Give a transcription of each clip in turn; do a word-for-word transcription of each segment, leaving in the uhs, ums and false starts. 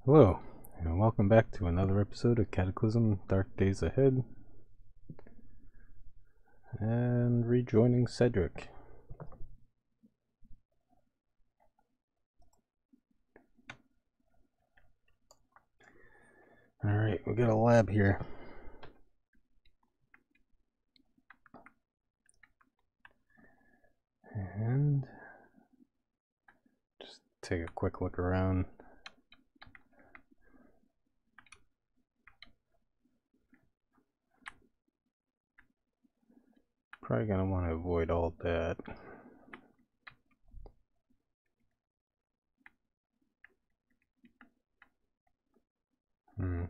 Hello, and welcome back to another episode of Cataclysm Dark Days Ahead. And rejoining Cedric. Alright, we got a lab here. And just take a quick look around. Probably gonna want to avoid all that. Hmm.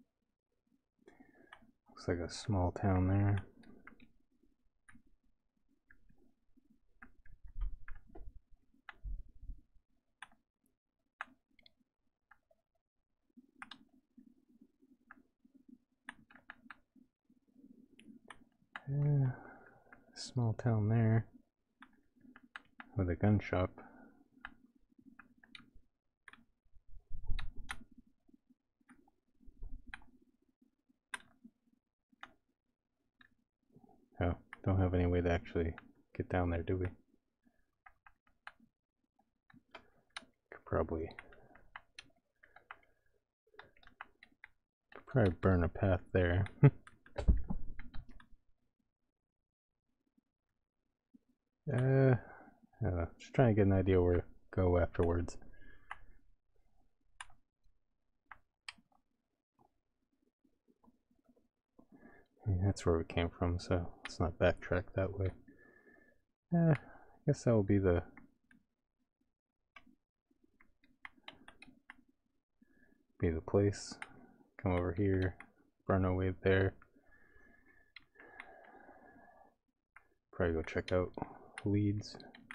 Looks like a small town there. Yeah, small town there with a gun shop. Oh, don't have any way to actually get down there, do we? Could probably could probably burn a path there. Uh, uh, just trying to get an idea where to go afterwards. Yeah, that's where we came from, so let's not backtrack that way. Eh, I guess that will be the be the place. Come over here, burn our way there. Probably go check out Leeds.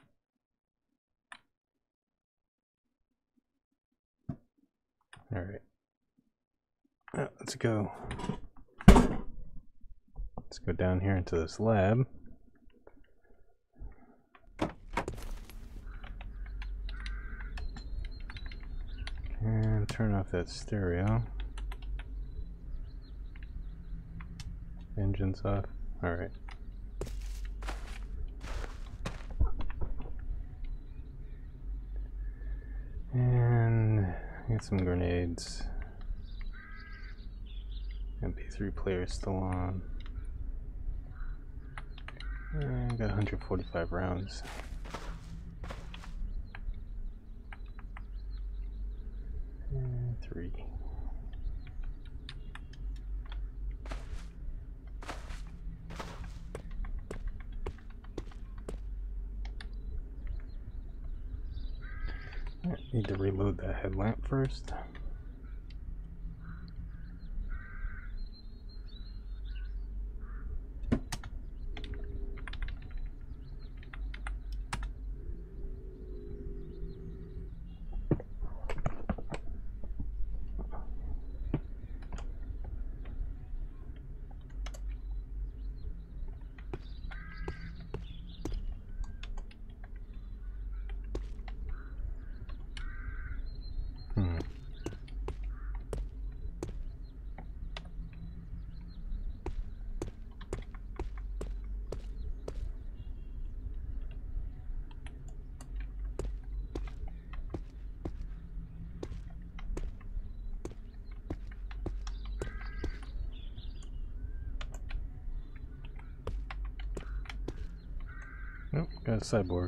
Alright. Uh, let's go. Let's go down here into this lab. And turn off that stereo. Engine's off. Alright. And get some grenades. M P three player still on. And got one hundred forty-five rounds. And three. I need to reload that headlamp first. Hmm. Nope, got a cyborg.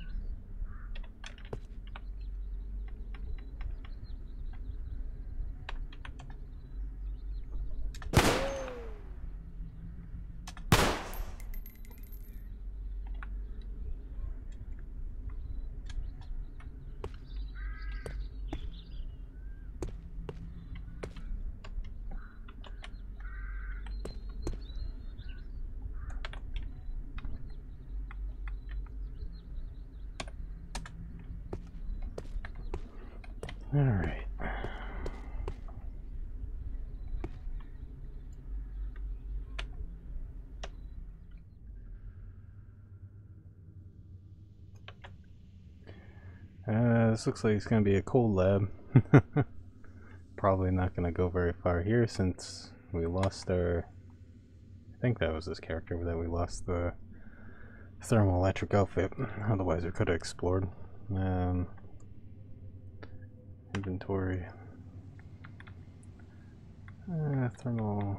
All right. Uh, this looks like it's gonna be a cold lab. probably not going to go very far here since we lost our... I think that was this character that we lost the thermoelectric outfit. Otherwise we could have explored. Um, inventory. Uh, thermal...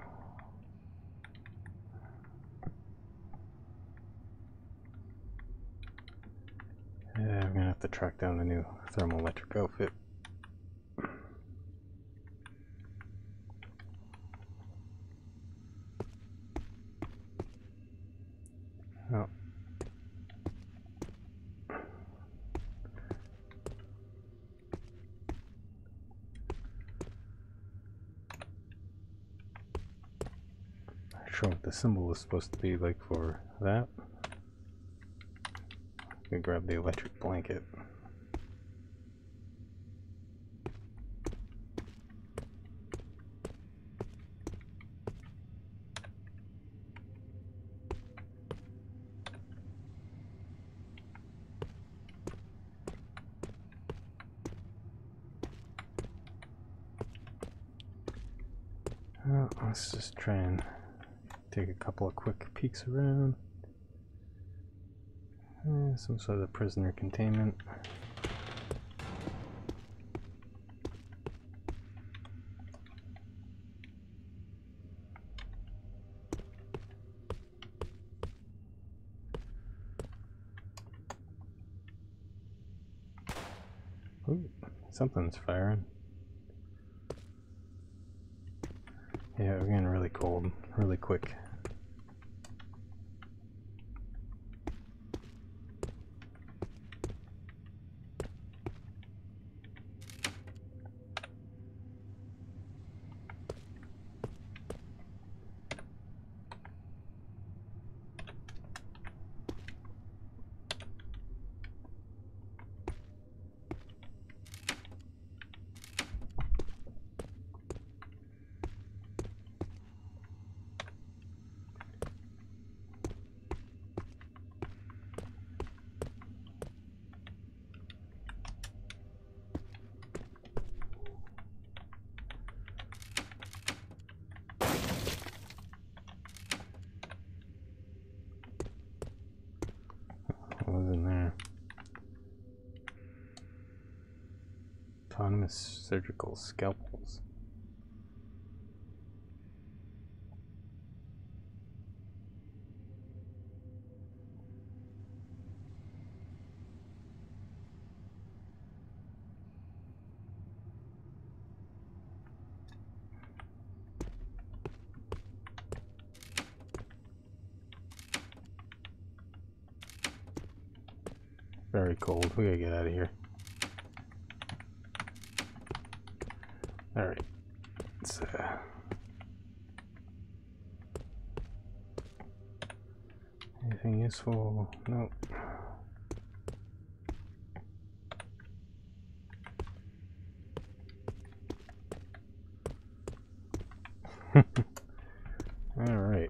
Yeah, I'm gonna have to track down the new thermoelectric outfit. Oh. Not sure what the symbol is supposed to be like for that. I'm gonna grab the electric blanket. Well, let's just try and take a couple of quick peeks around. Uh, some sort of prisoner containment. Ooh, something's firing. Yeah, we're getting really cold, really quick. What was in there? Autonomous surgical scalpels. Very cold. We gotta get out of here. Alright. Let's uh anything useful? Nope. Alright.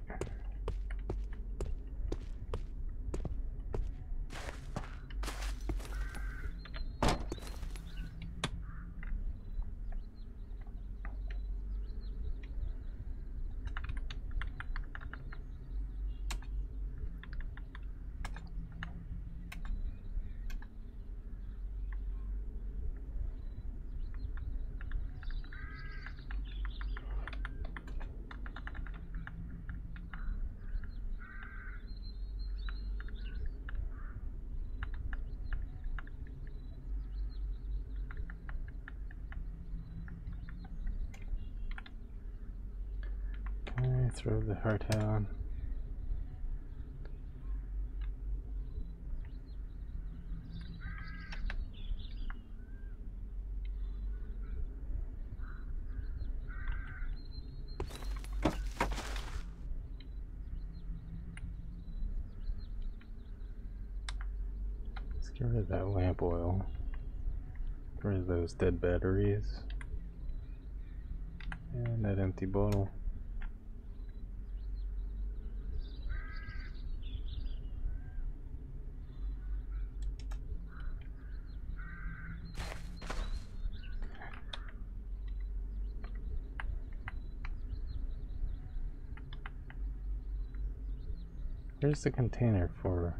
Okay, throw the heart on. Let's get rid of that lamp oil. Get rid of those dead batteries. And that empty bottle. Here's the container for...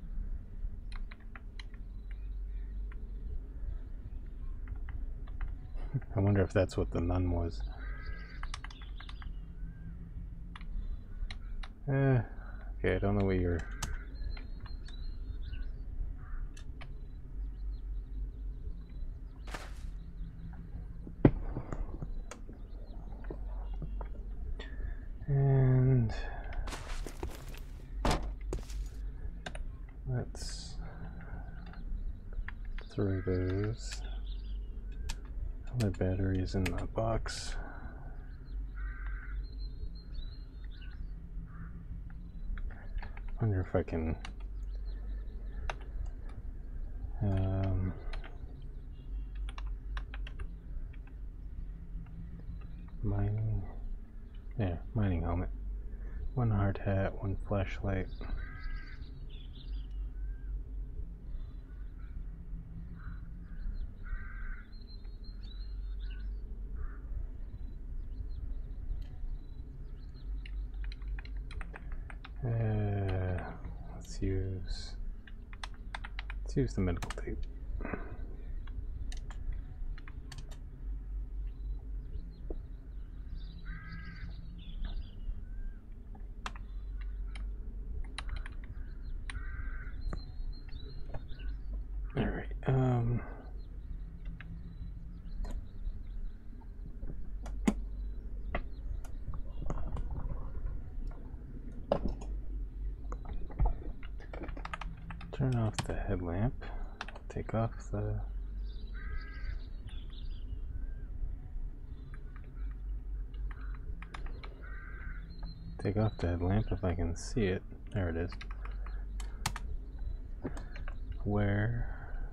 I wonder if that's what the nun was. Eh, okay, I don't know what you're... And... let's throw those other batteries in the box. Wonder if I can um, mining, yeah, mining helmet, one hard hat, one flashlight. Uh, let's use let's use the medical tape. All right. Um. Turn off the headlamp, take off the take off the headlamp if I can see it. There it is. Where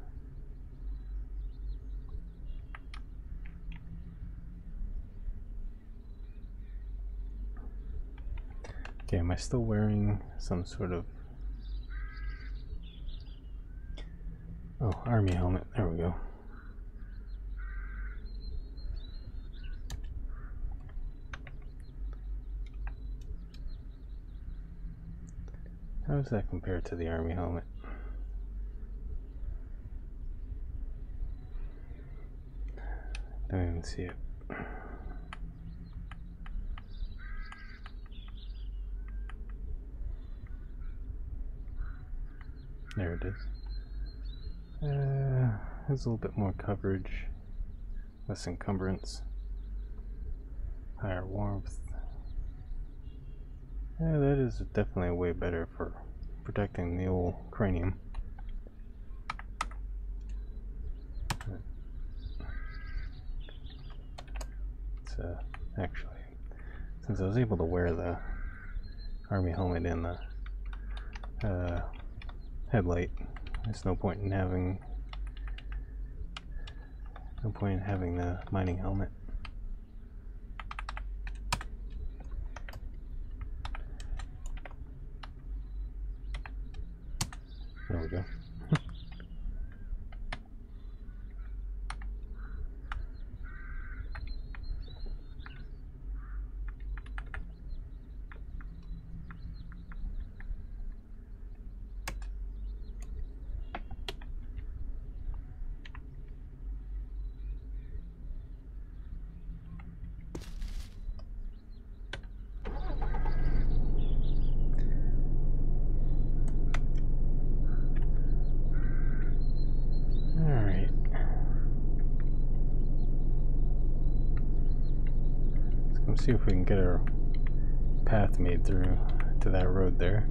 okay, am I still wearing some sort of oh, army helmet? There we go. How does that compare to the army helmet? Don't even see it. There it is. Uh, has a little bit more coverage, less encumbrance, higher warmth. Yeah, that is definitely way better for protecting the old cranium. It's uh, actually, since I was able to wear the army helmet in the uh, headlight, there's no point in having no point in having the mining helmet. There we go. See if we can get our path made through to that road there.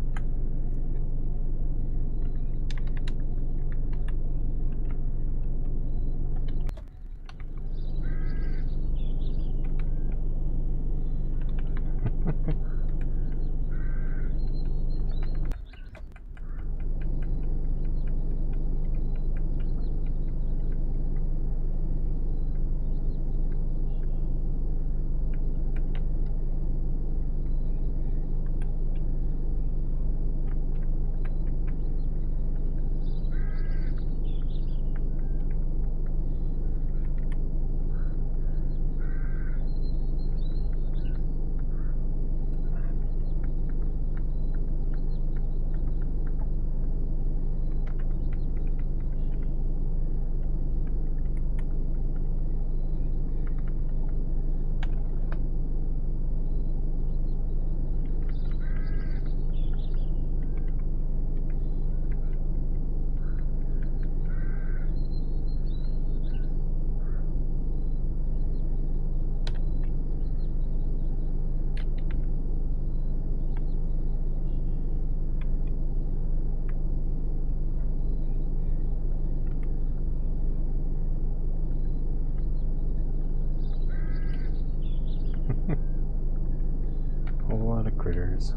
cars.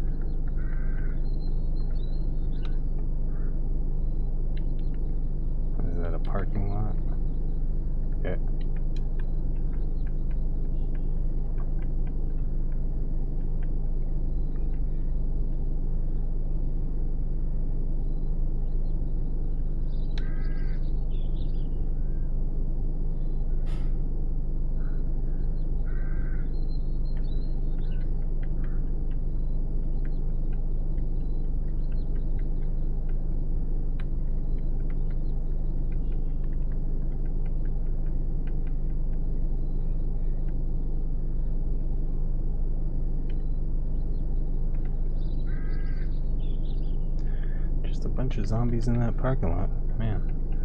Is that a parking lot? Yeah. Just a bunch of zombies in that parking lot, man.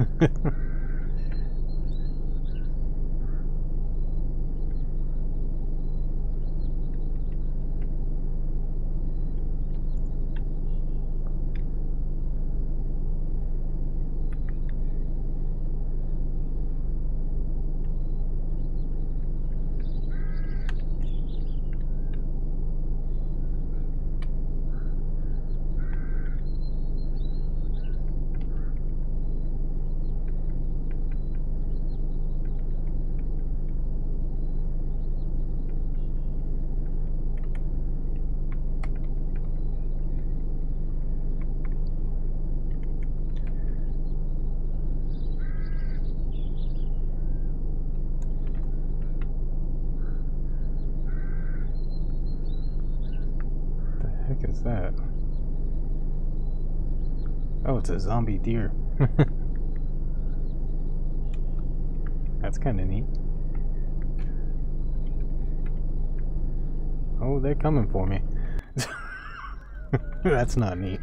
What the heck is that? Oh, it's a zombie deer. That's kind of neat. Oh, they're coming for me. That's not neat.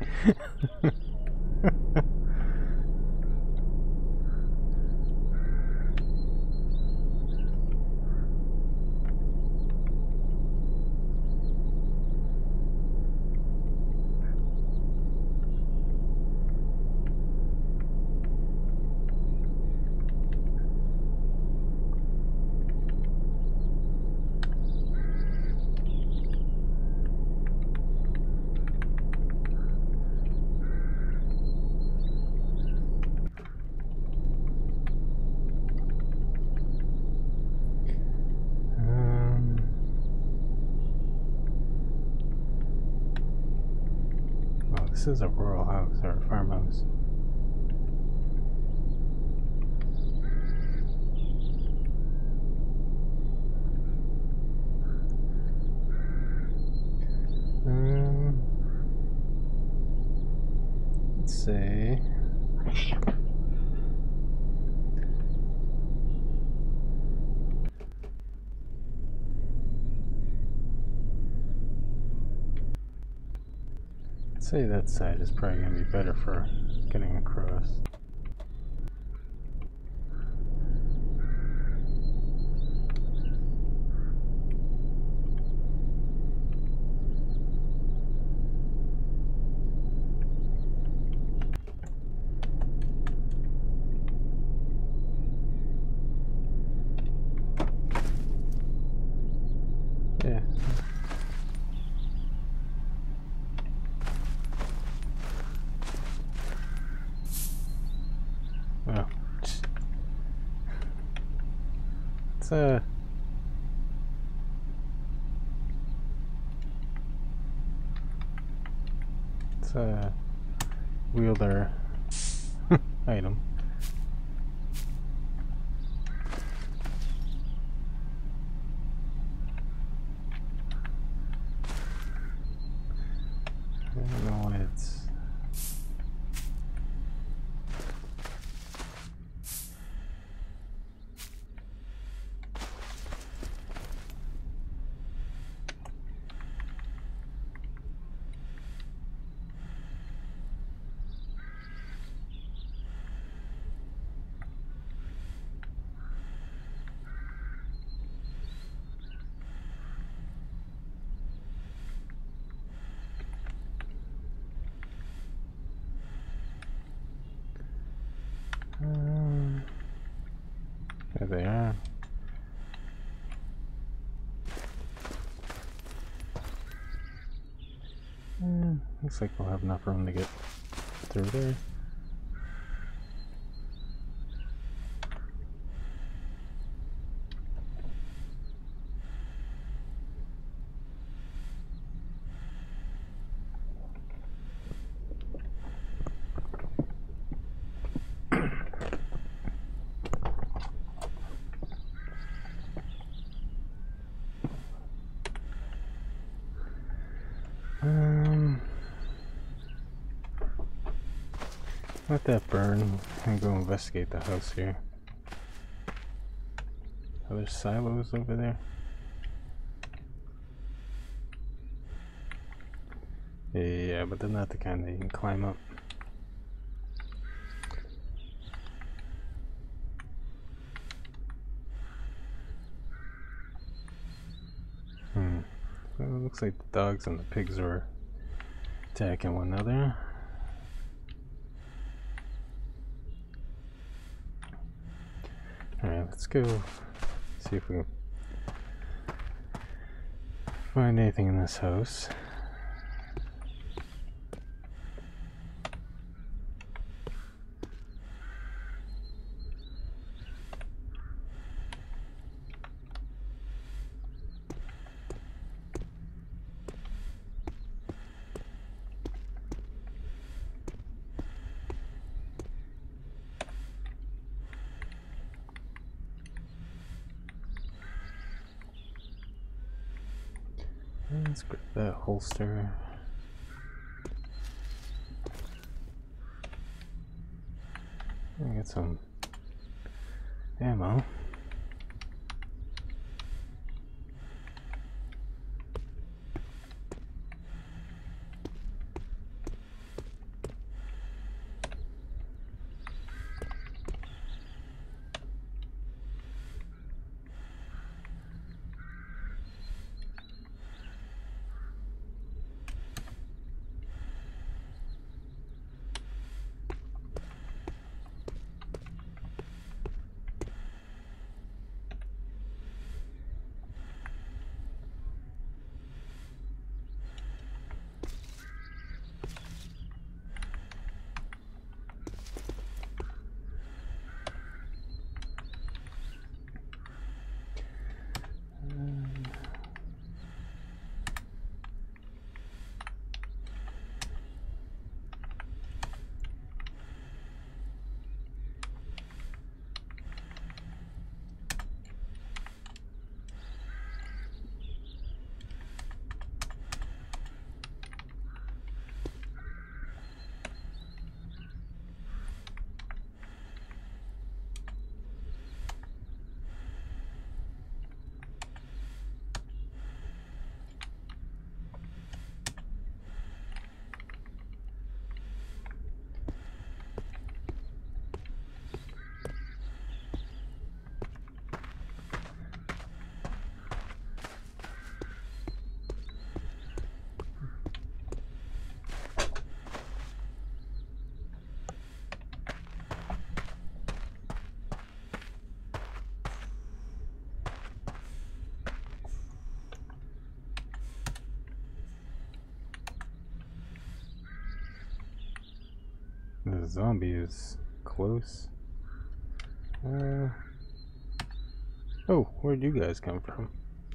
This is a rural house or a farmhouse. Um, let's see. I'd say that side is probably going to be better for getting across. Yeah. Oh. It's a... It's a wielder item. I don't know why it's... Um, there they are. looks like we'll have enough room to get through there. Um, let that burn and go investigate the house here. Are there silos over there? Yeah, but they're not the kind that you can climb up. Hmm. So it looks like the dogs and the pigs are attacking one another. Alright, let's go see if we can find anything in this house. Let's grab that holster. I get some ammo. The zombie is close. Uh, oh, where'd you guys come from?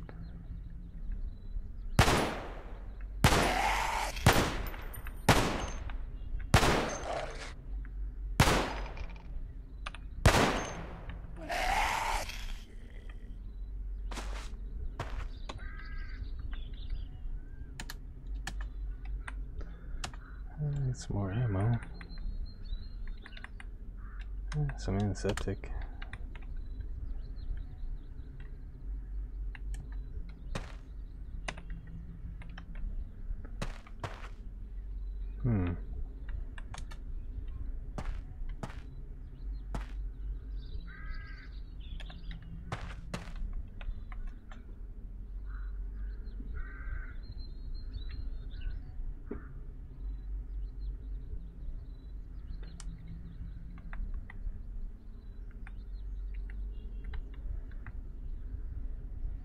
Uh, some more ammo. Some antiseptic. Hmm.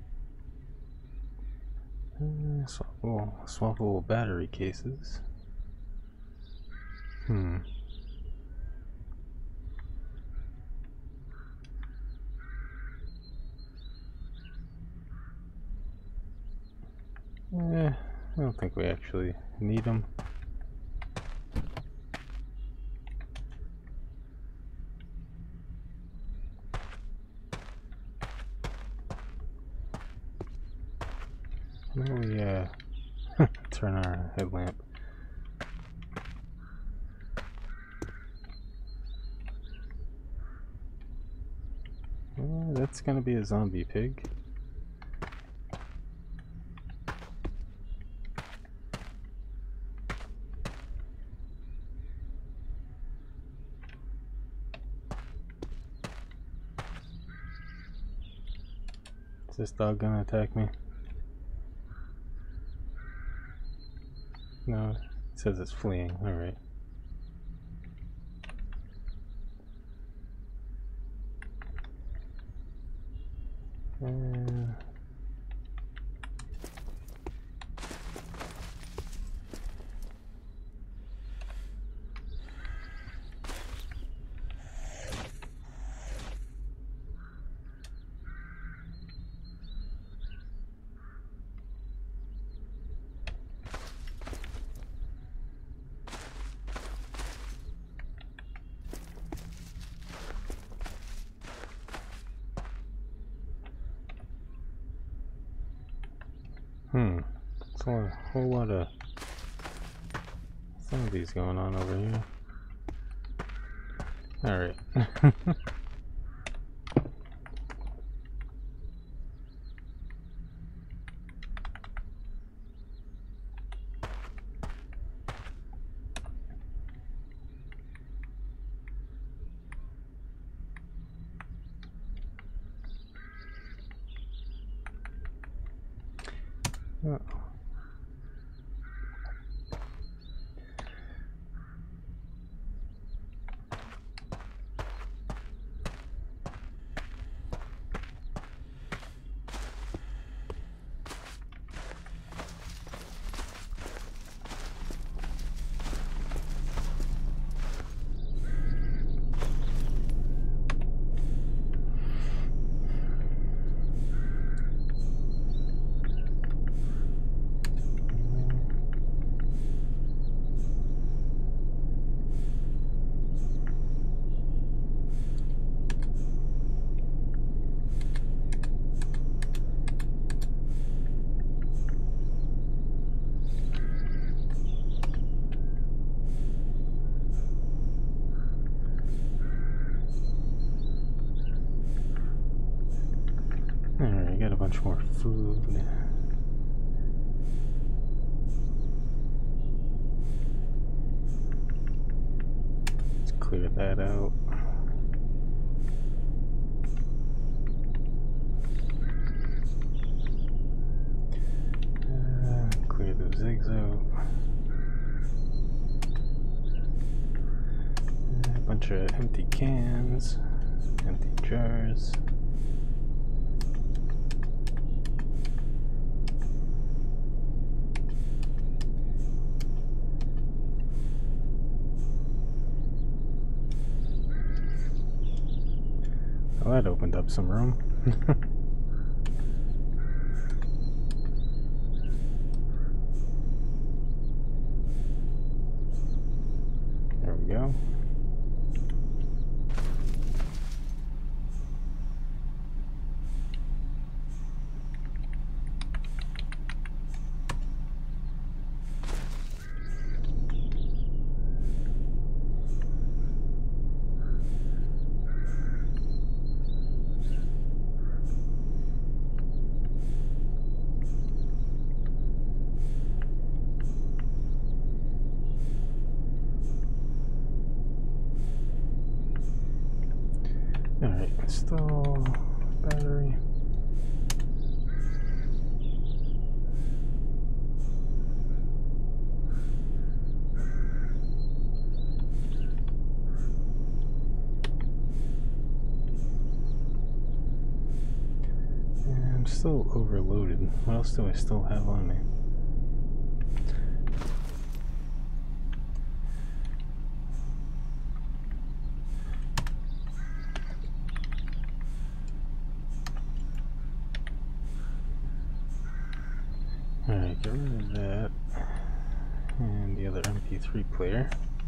Uh, swappable, swappable battery cases. Hmm. Eh, I don't think we actually need them. Why don't we uh, turn our headlamp? Uh, that's gonna be a zombie pig. Is this dog gonna attack me? No, it says it's fleeing. Alright. Uh, Hmm. There's a whole lot of some of these going on over here. Alright. Oh. Alright, got a bunch more food. Let's clear that out. Uh, clear those eggs out. Uh, a bunch of empty cans, empty jars. Well, that opened up some room. There we go. Alright, install battery. And I'm still overloaded. What else do I still have on me? Alright, get rid of that. And the other M P three player.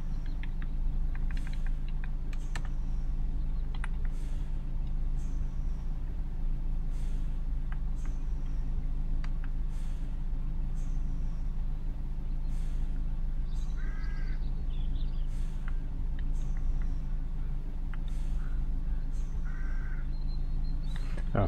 Oh.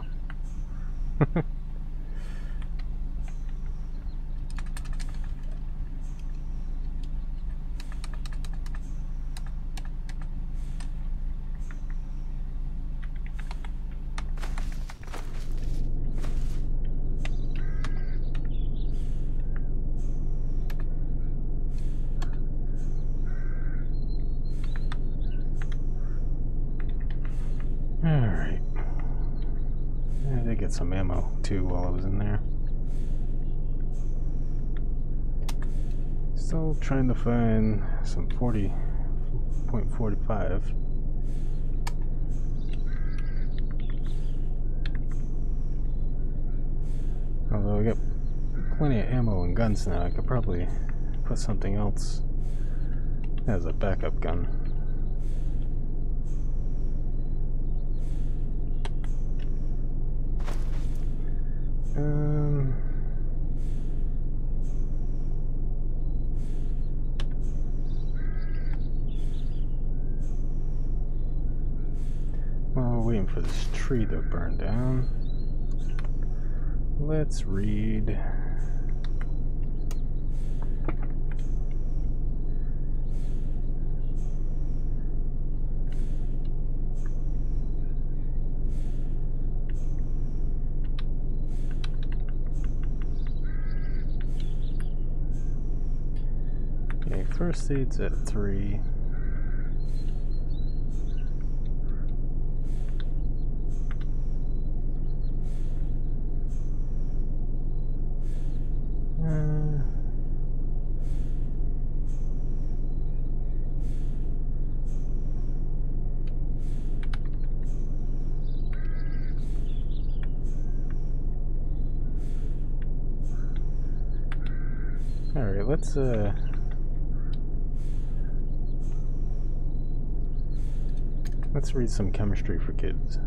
Alright. I did get some ammo too while I was in there. Still trying to find some forty point four five. Although I got plenty of ammo and guns now, I could probably put something else as a backup gun. Um, while we're waiting for this tree to burn down, let's read okay, first aid's at three. Uh, all right, let's uh let's read some chemistry for kids.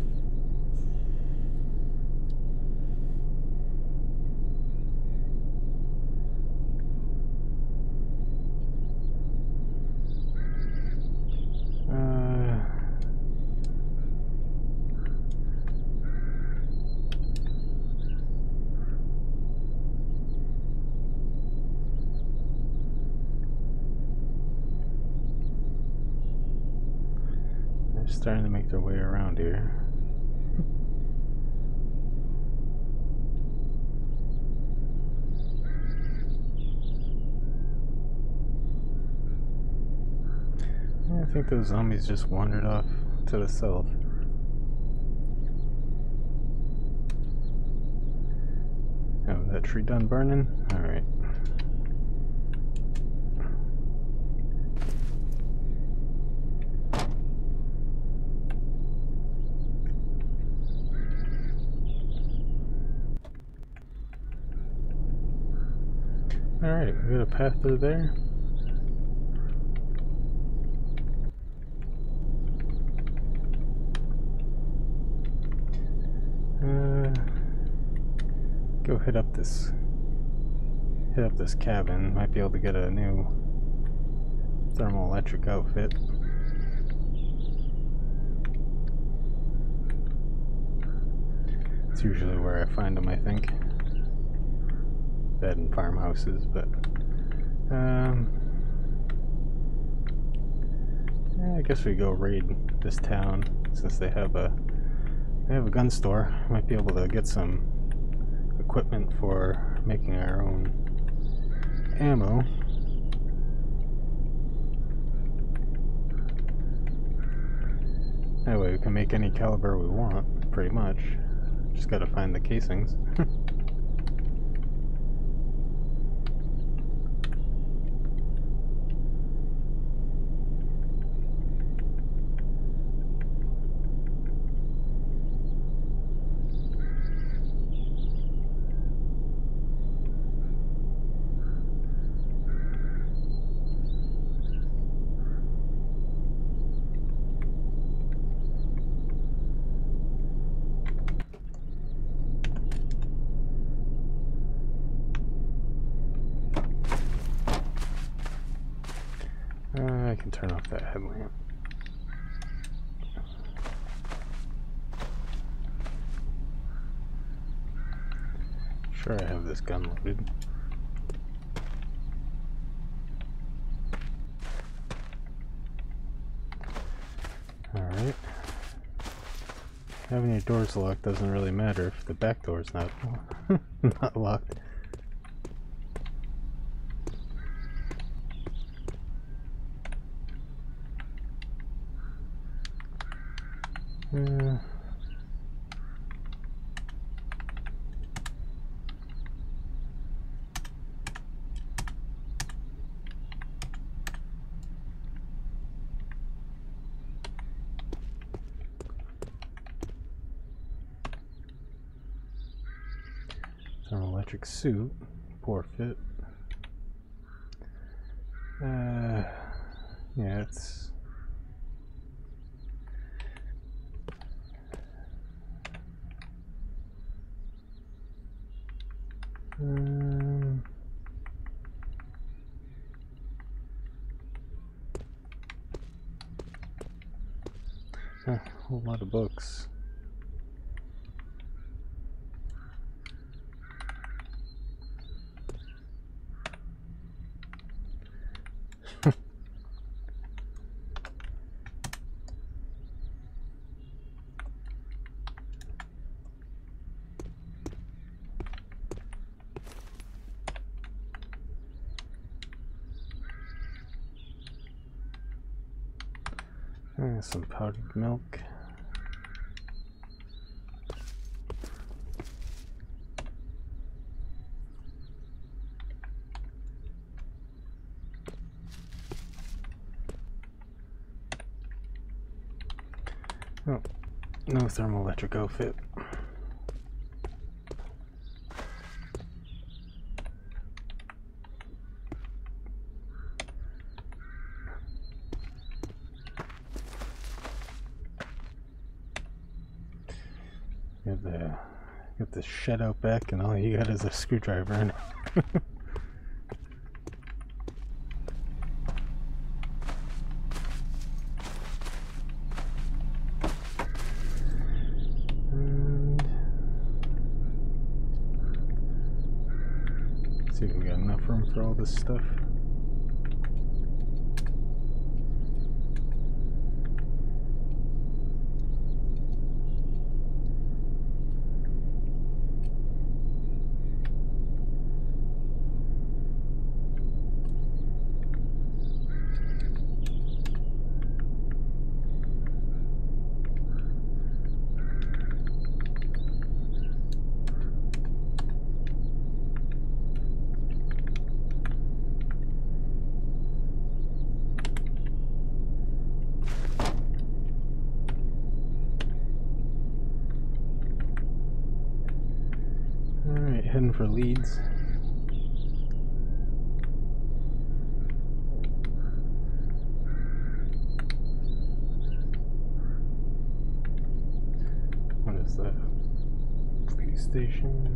Starting to make their way around here. I think those zombies just wandered off to the south. Oh, that tree done burning? Alright. Alright, we got a path through there. Uh, go hit up this, hit up this cabin. Might be able to get a new thermoelectric outfit. It's usually where I find them, I think. Bed in farmhouses, but um, yeah, I guess we go raid this town since they have a they have a gun store. Might be able to get some equipment for making our own ammo. Anyway, we can make any caliber we want, pretty much. Just gotta find the casings. can turn off that headlamp. Sure, I have this gun loaded. Alright. Having your doors locked doesn't really matter if the back door's not, not locked. Uh, Thermoelectric suit, poor fit. Uh, yeah, it's um, a whole lot of books. Uh, some powdered milk. Oh, no thermoelectric outfit. Got the got the shed out back, and all you got is a screwdriver in it. And let's see if we got enough room for all this stuff. Alright, heading for Leeds. What is that? Police station.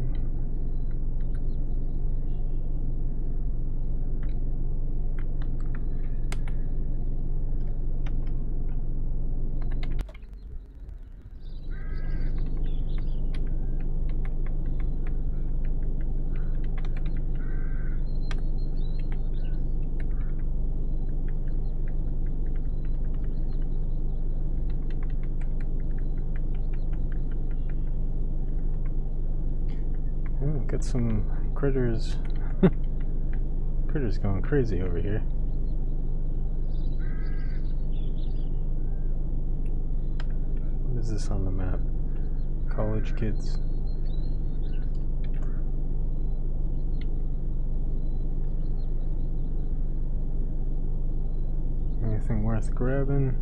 Oh, got some critters. Critters going crazy over here. What is this on the map? College kids. Anything worth grabbing?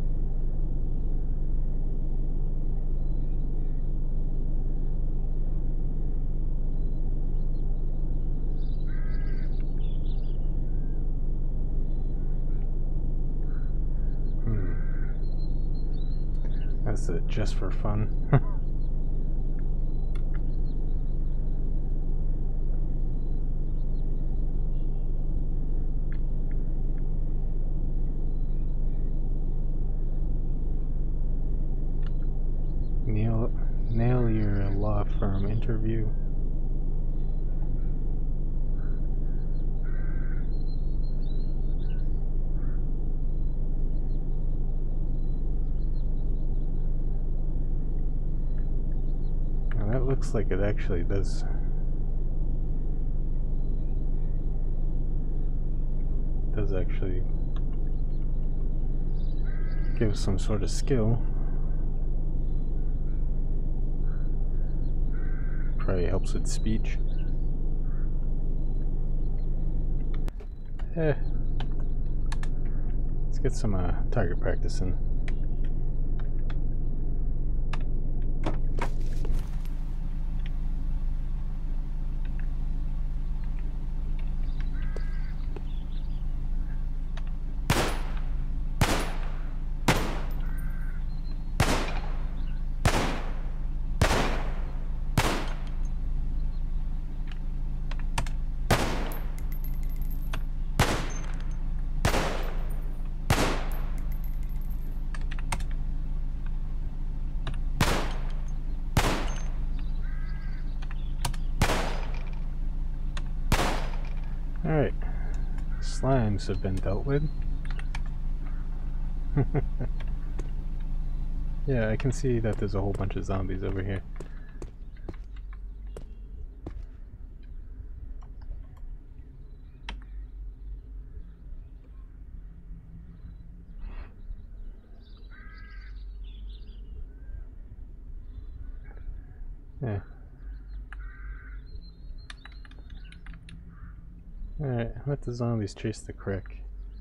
That's it, just for fun. Nail, nail your law firm interview. Now that looks like it actually does. Does actually give some sort of skill. Probably helps with speech. Eh. Let's get some uh, target practice in. Alright, slimes have been dealt with. Yeah, I can see that there's a whole bunch of zombies over here. Yeah. Alright, let the zombies chase the crick.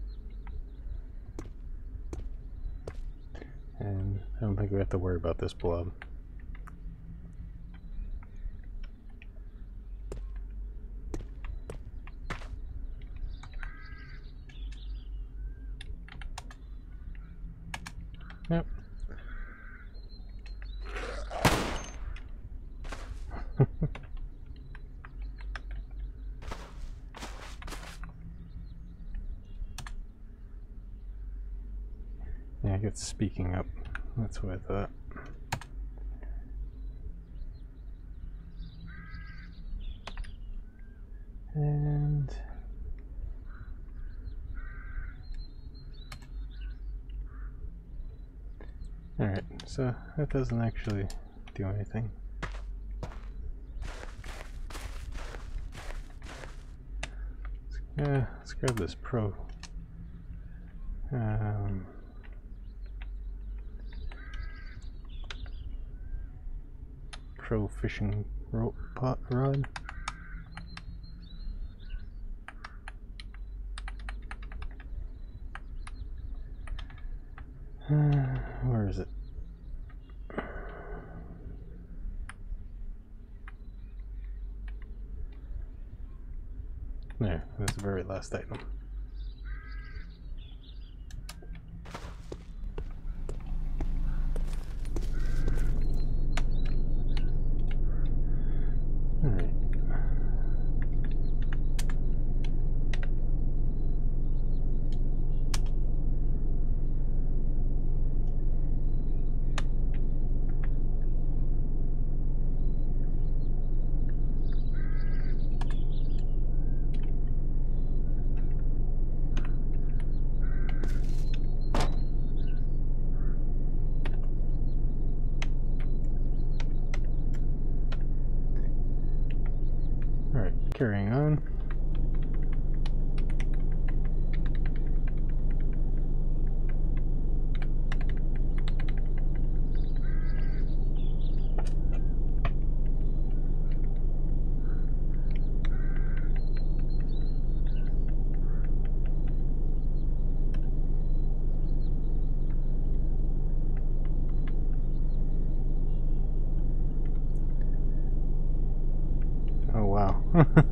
And I don't think we have to worry about this blob. Yep. Yeah, I get speaking up. That's what I thought. And alright, so that doesn't actually do anything. Yeah, let's grab this pro. Um, pro fishing rope pot rod. Uh, where is it? There, that's the very last item. Alright. Alright, carrying on. Oh wow.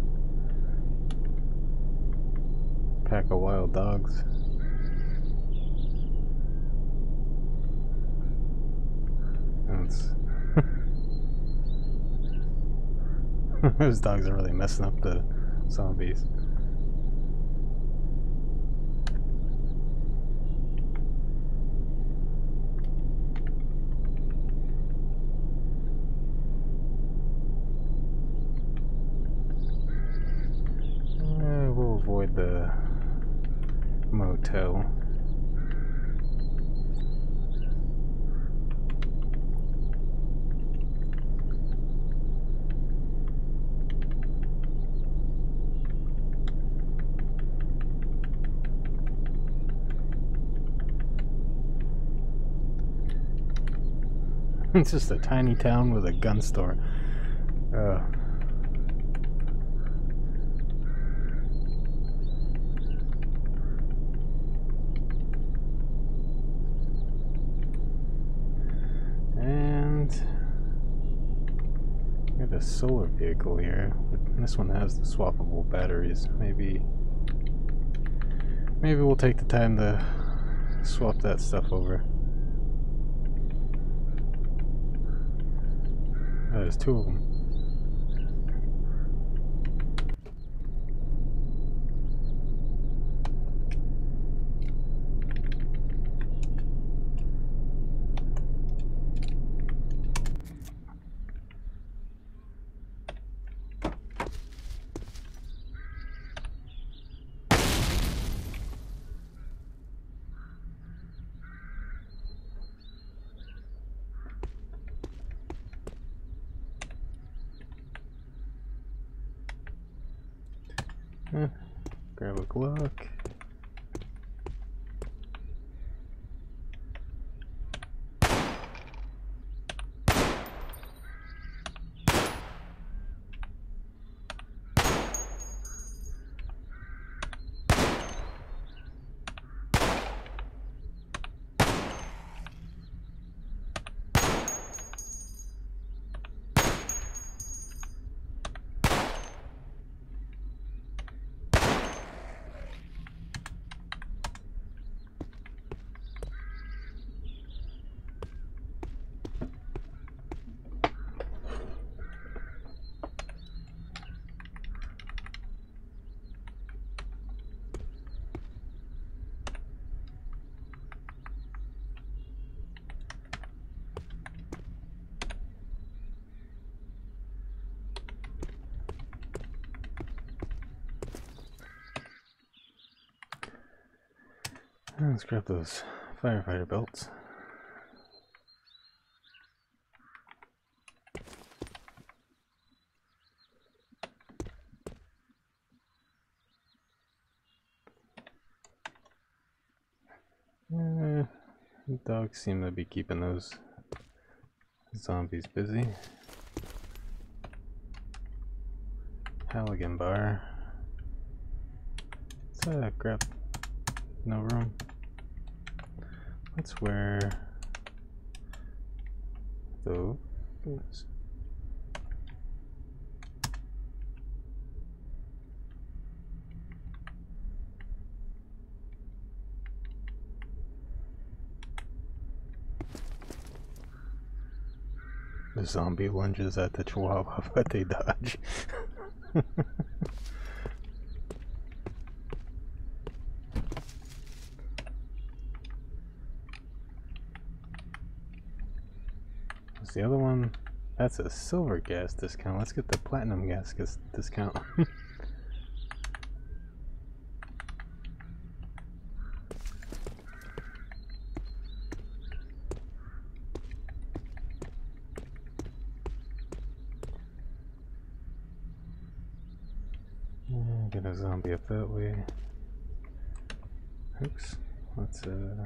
Pack of wild dogs. That's those dogs are really messing up the zombies. toe. It's just a tiny town with a gun store. Uh, and we have a solar vehicle here. This one has the swappable batteries. Maybe, maybe we'll take the time to swap that stuff over. Oh, there's two of them. Eh, grab a Glock. Let's grab those firefighter belts. Uh, dogs seem to be keeping those zombies busy. Halligan bar. Let's uh, grab. No room. Let's wear those. The zombie lunges at the chihuahua, but they dodge. The other one, that's a silver gas discount. Let's get the platinum gas discount. Get a zombie up that way. Oops. Let's uh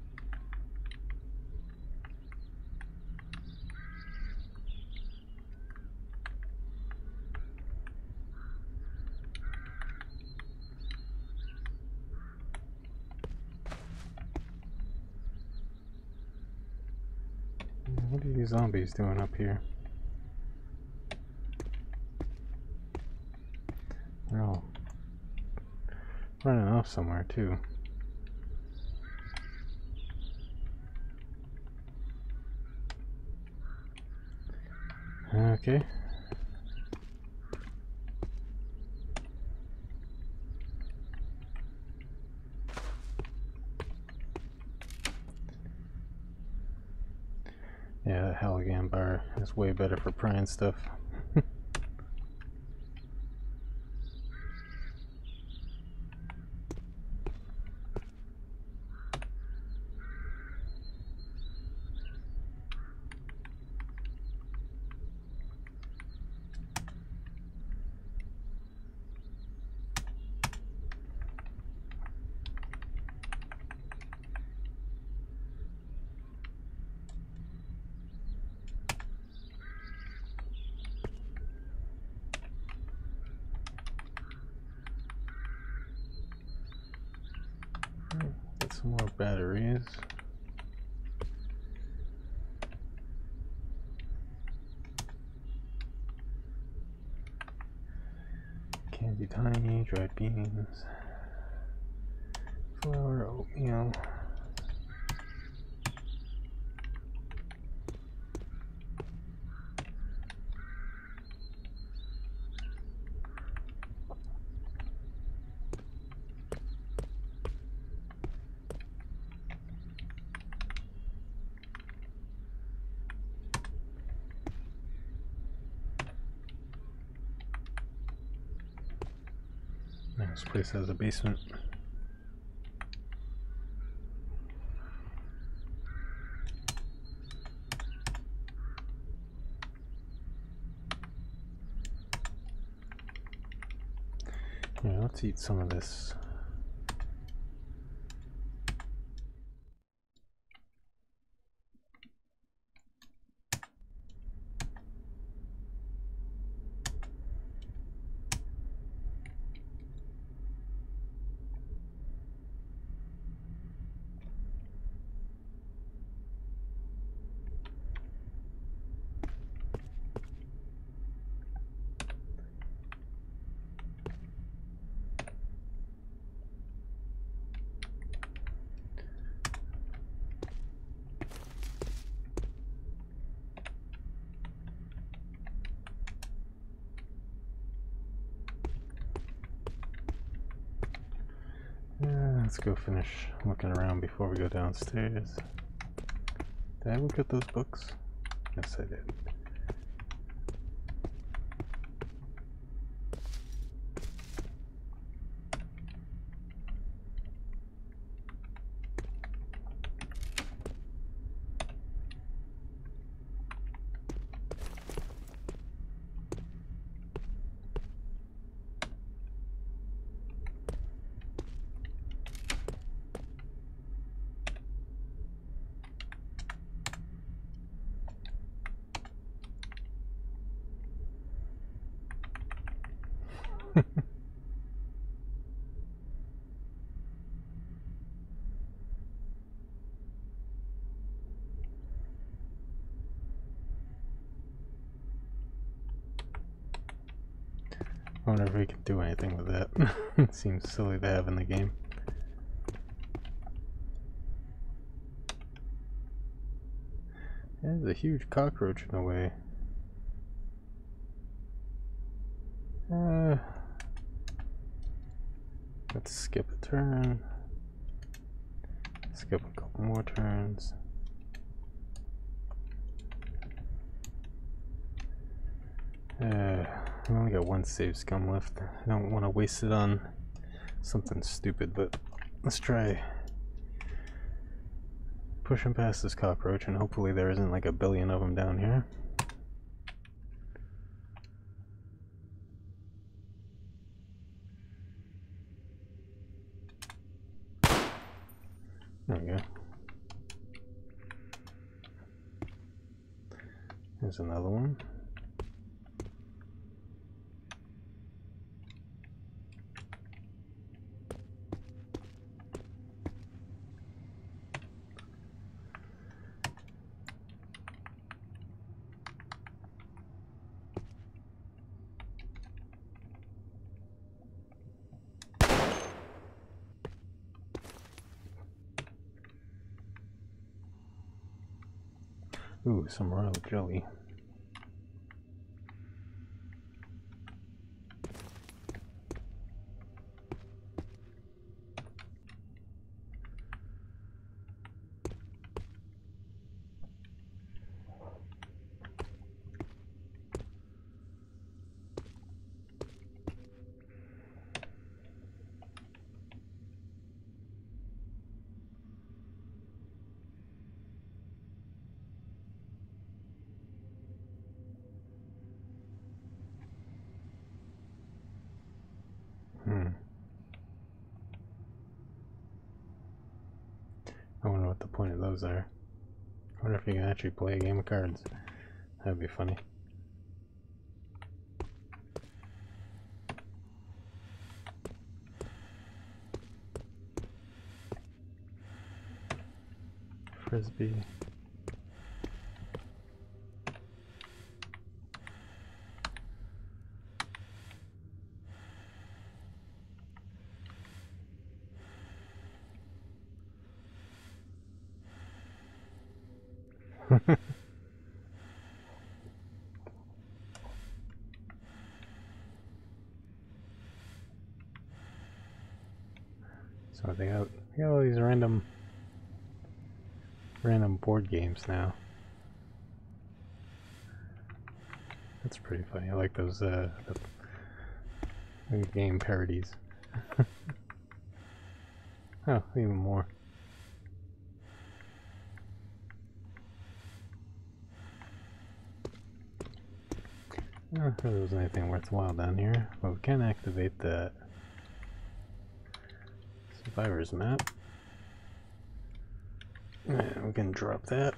what are these zombies doing up here? They're all running off somewhere too. Okay. Yeah, that Halligan bar is way better for prying stuff. batteries. Candy tiny, dried beans, flour, oatmeal. This place has a basement. Yeah, let's eat some of this. Yeah, let's go finish looking around before we go downstairs. Did I look at those books? Yes, I did. I wonder if we can do anything with that. It seems silly to have in the game. There's a huge cockroach in the way. Uh, let's skip a turn. Skip a couple more turns. Uh, I only got one save scum left. I don't want to waste it on something stupid, but let's try pushing past this cockroach, and hopefully there isn't like a billion of them down here. There we go. There's another one. Ooh, some royal jelly. Hmm. I wonder what the point of those are. I wonder if you can actually play a game of cards. That'd be funny. frisbee. So they got, they got all these random random board games now. That's pretty funny. I like those uh, the game parodies. Oh, even more. I don't know if there's anything worthwhile down here, but we can activate that survivor's map. And we can drop that.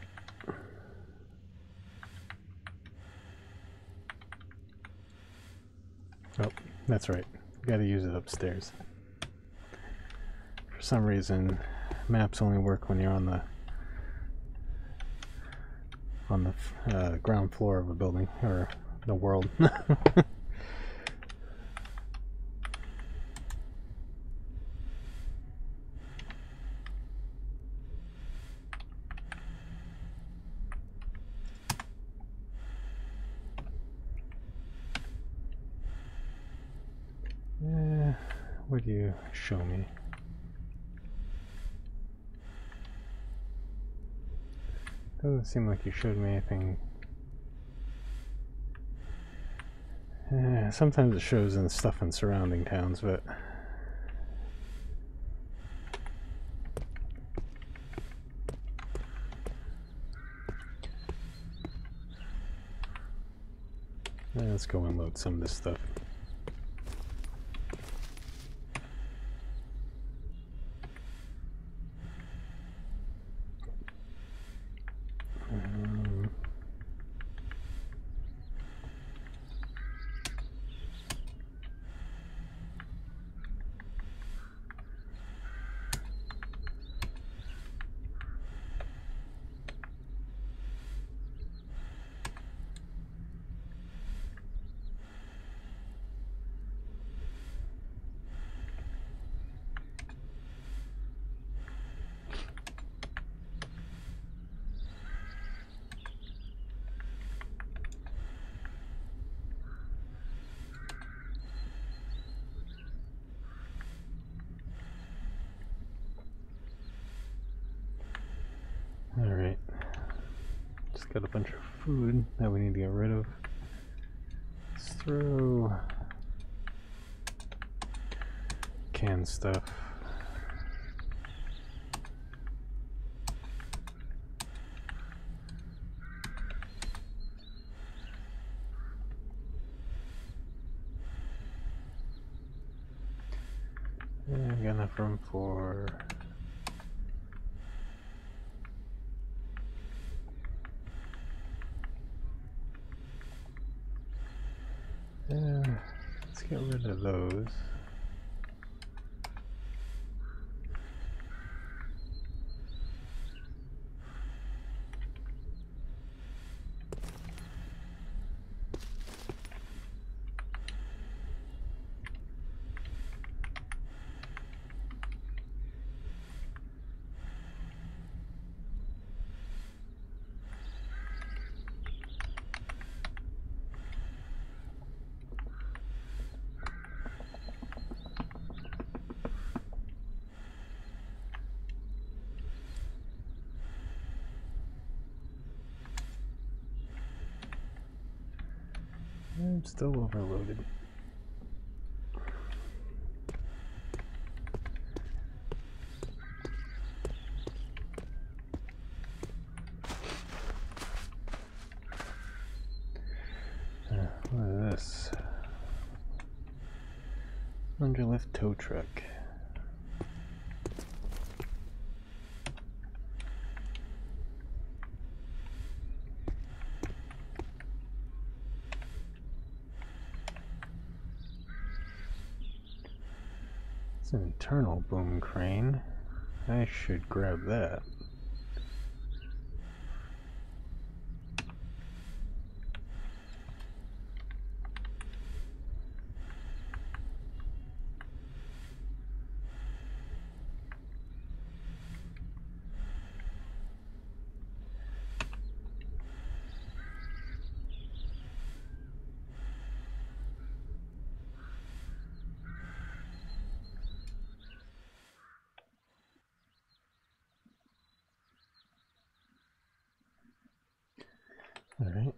Oh, that's right. We gotta use it upstairs. For some reason, maps only work when you're on the on the uh, ground floor of a building or the world. Eh, what do you show me? Doesn't seem like you showed me anything. Eh, sometimes it shows in stuff in surrounding towns, but eh, let's go and load some of this stuff. Alright, just got a bunch of food that we need to get rid of. Let's throw canned stuff. And I got enough room for Uh, let's get rid of those. I'm still overloaded. Uh, what is this? Underlift tow truck. It's an internal boom crane. I should grab that. All right.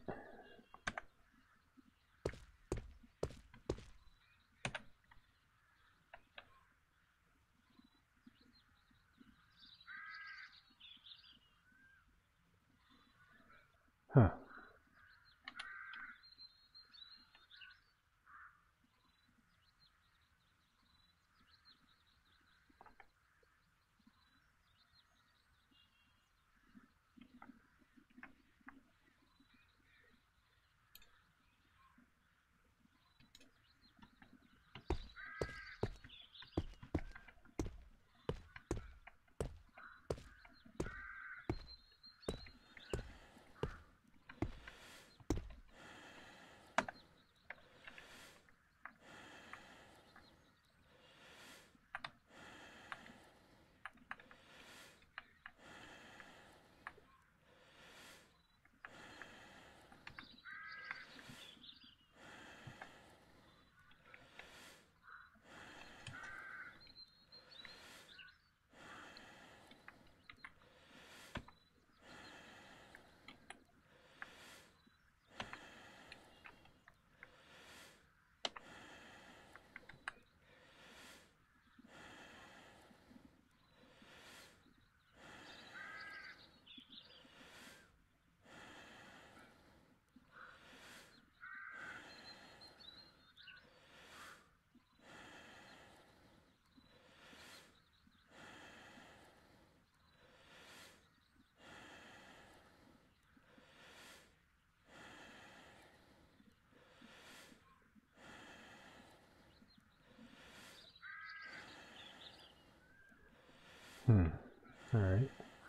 Huh. Hmm. All right.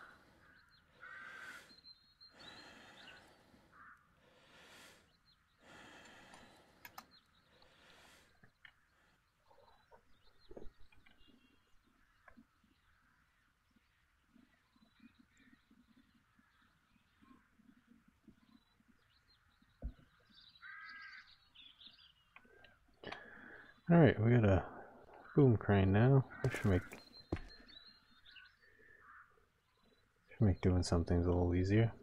All right, we got a boom crane now. We should make should make doing some things a little easier.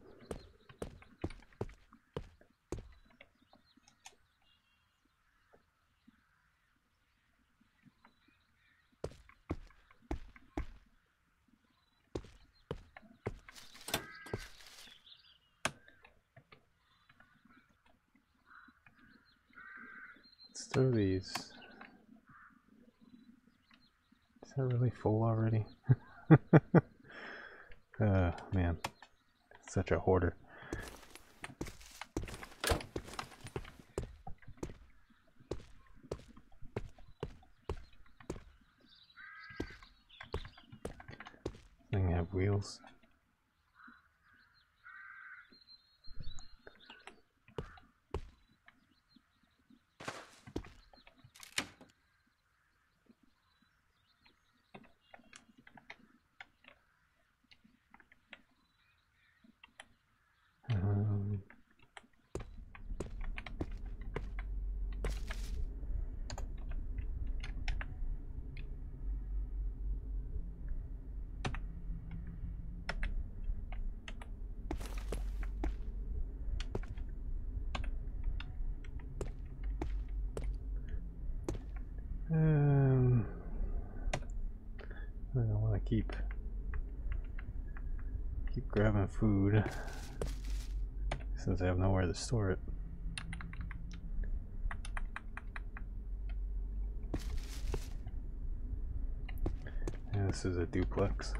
Let's throw these. Is that really full already? uh, man, such a hoarder. Thing have wheels. Um, um, I don't want to keep keep grabbing food since I have nowhere to store it. And this is a duplex.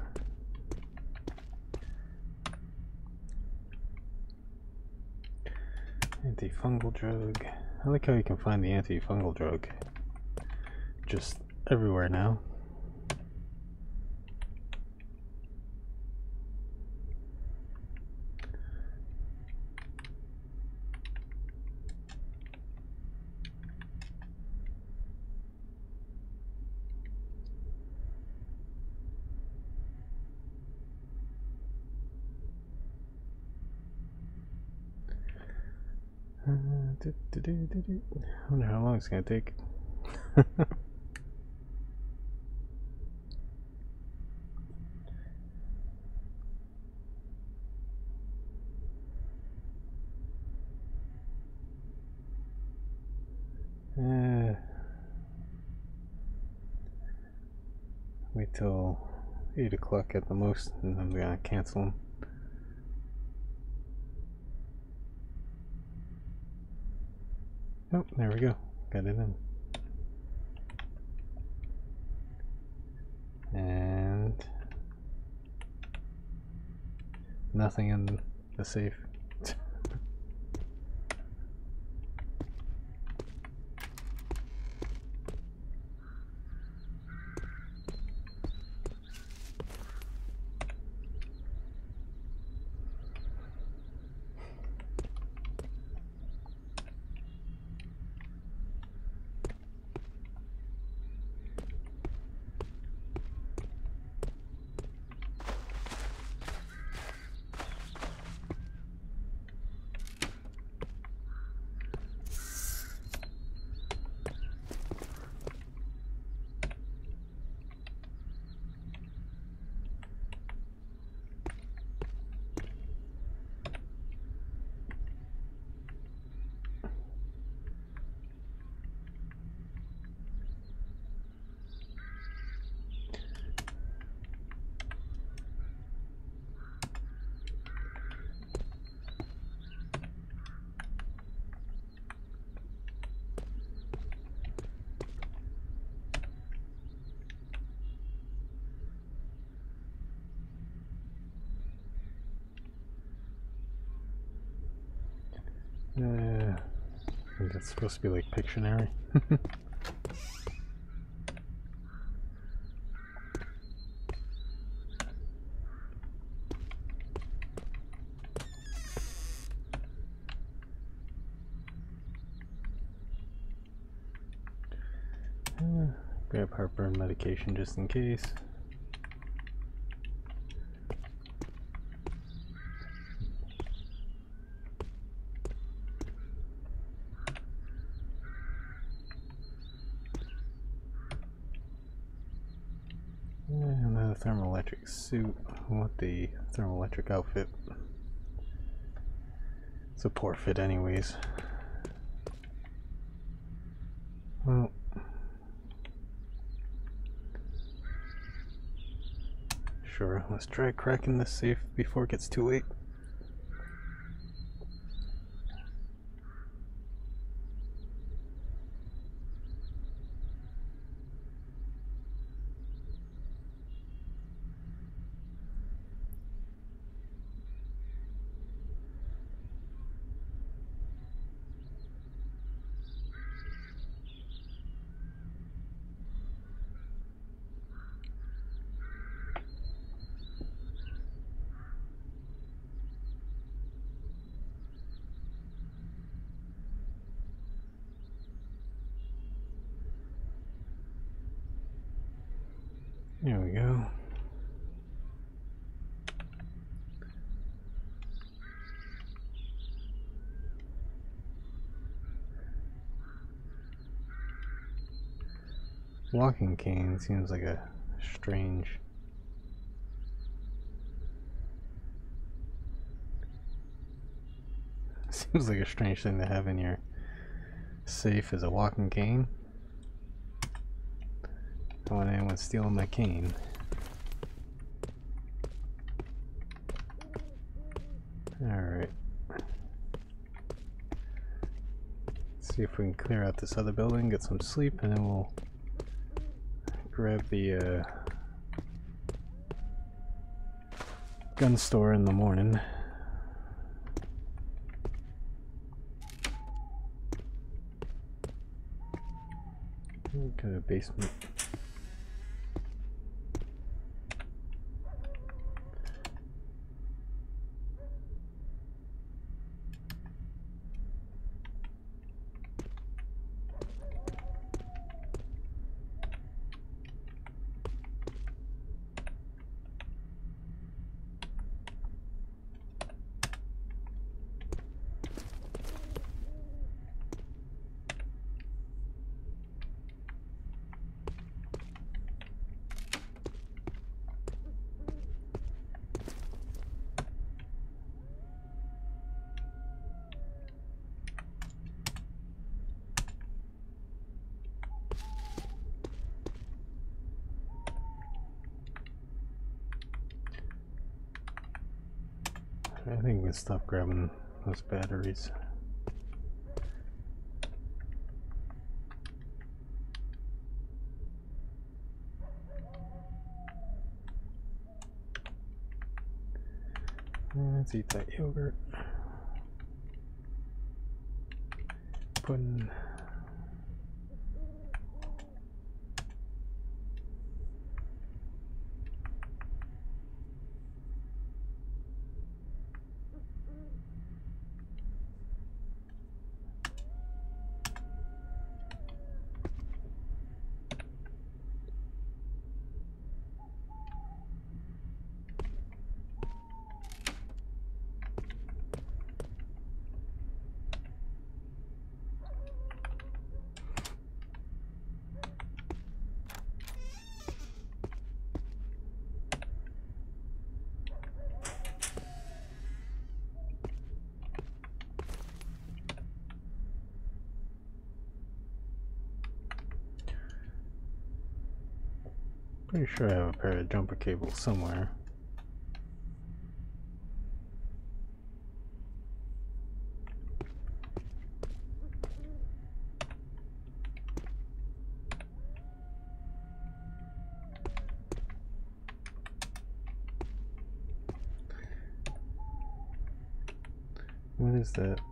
Antifungal drug. I like how you can find the antifungal drug just everywhere now. Uh, do, do, do, do, do. I wonder how long it's gonna take. wait till eight o'clock at the most, and I'm gonna cancel them. Oh, there we go. Got it in. And nothing in the safe. Uh, I think it's supposed to be like Pictionary. uh, grab heartburn medication just in case. Another thermoelectric suit. I want the thermoelectric outfit. It's a poor fit anyways. Well, sure, let's try cracking this safe before it gets too late. There we go. Walking cane seems like a strange seems like a strange thing to have in your safe as a walking cane. I don't want anyone stealing my cane. Alright. Let's see if we can clear out this other building, get some sleep, and then we'll grab the uh, gun store in the morning. Got a basement. I think we can stop grabbing those batteries. Let's eat that yogurt. Pudding. Pretty sure I have a pair of jumper cables somewhere. What is that?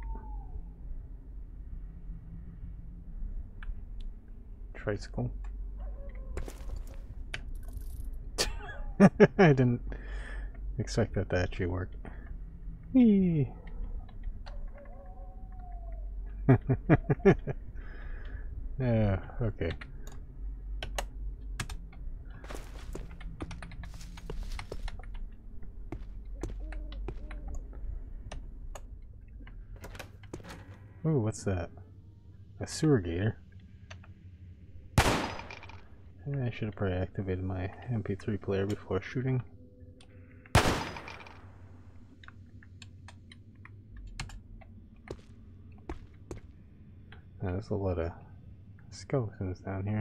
Tricycle? I didn't expect that to actually work. Whee! Yeah, okay. Ooh, what's that? A sewer gator. I should have probably activated my M P three player before shooting. Now, there's a lot of skeletons down here.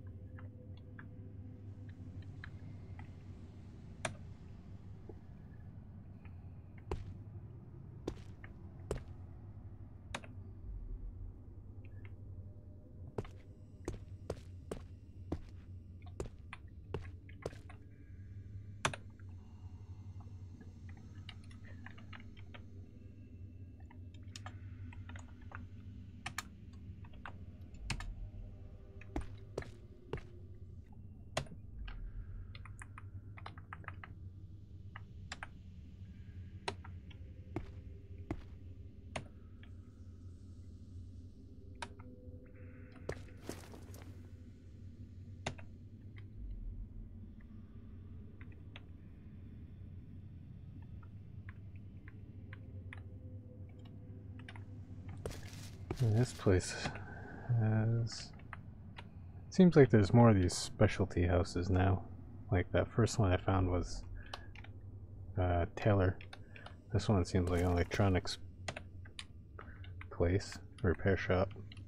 And this place has... Seems like there's more of these specialty houses now. Like that first one I found was uh, Taylor. This one seems like an electronics place, repair shop.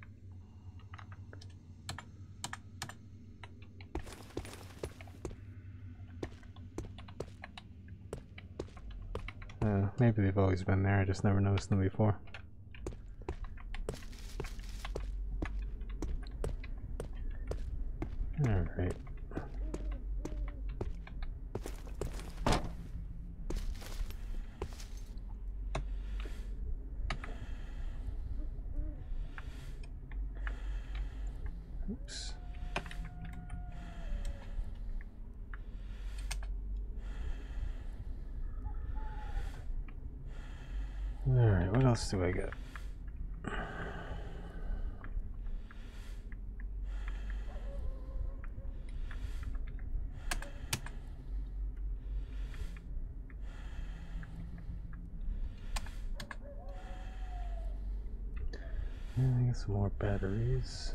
Uh, maybe they've always been there, I just never noticed them before. Alright. Oops. Alright, what else do I got? I got some more batteries.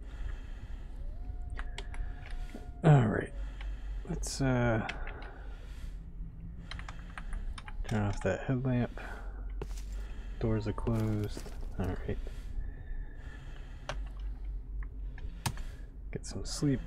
All right, let's uh, Turn off that headlamp. Doors are closed. Alright. Get some sleep.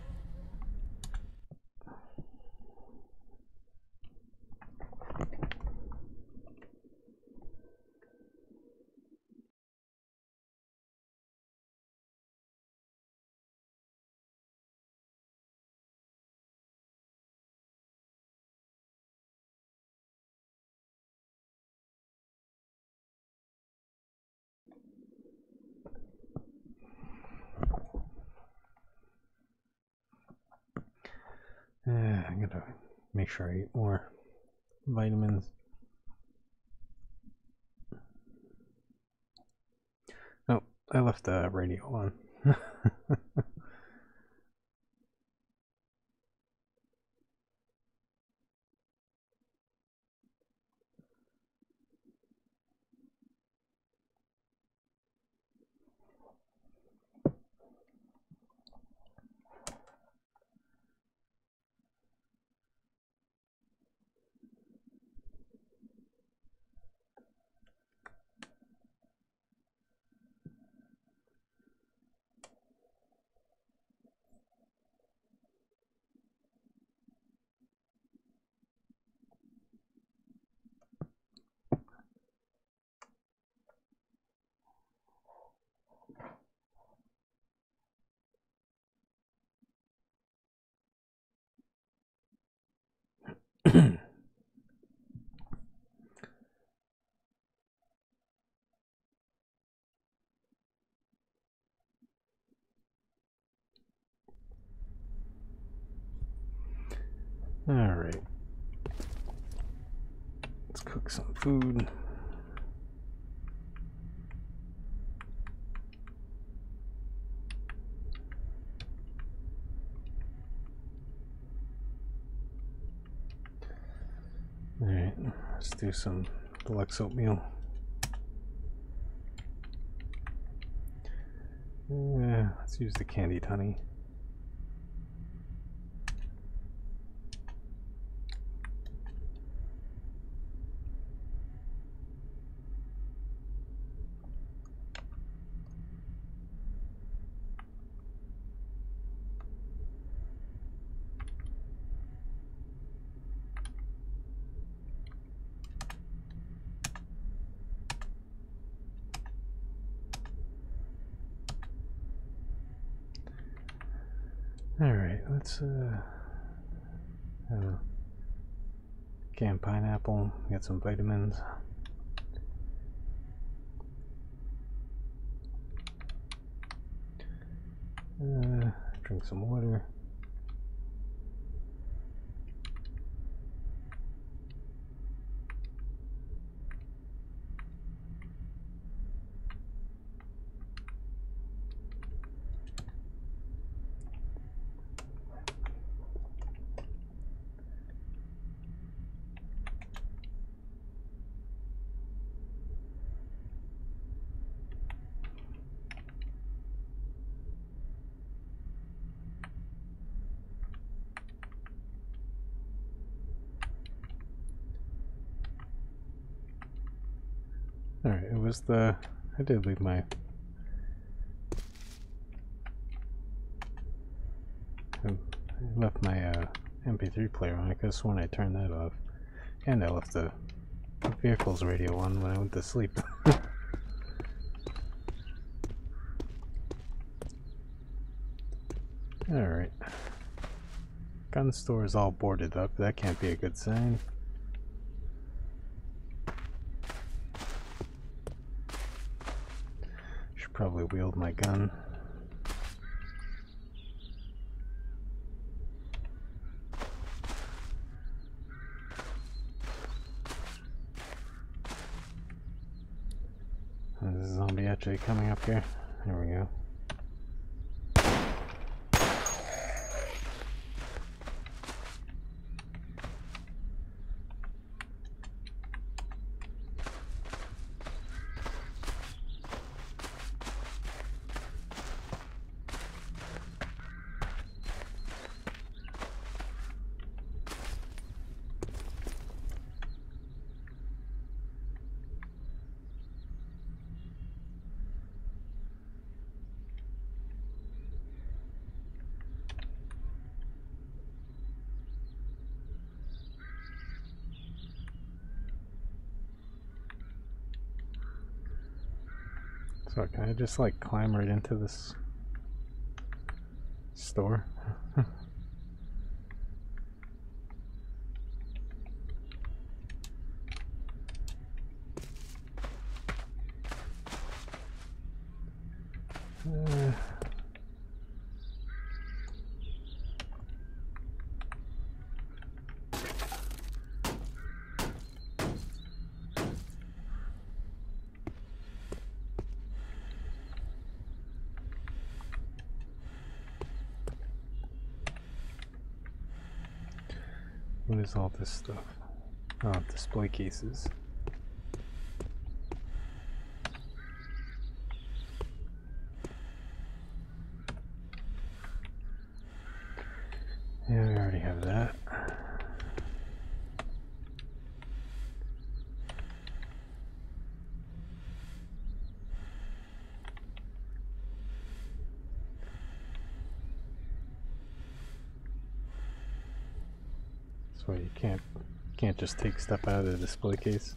Uh, I'm gonna make sure I eat more vitamins. Oh, I left the radio on. Alright. Let's cook some food. Alright, let's do some deluxe oatmeal. Uh, let's use the candied honey. Alright, let's uh, have a canned pineapple, get some vitamins. Uh, drink some water. Alright, it was the... I did leave my... I left my uh, M P three player on. I could have sworn I turned that off. And I left the vehicle's radio on when I went to sleep. Alright. Gun store is all boarded up. That can't be a good sign. Should probably wield my gun. There's a zombie actually coming up here. There we go. So can I just like climb right into this store? uh, What is all this stuff? Oh, display cases. Yeah, we already have that. That's why you can't can't just take stuff out of the display case.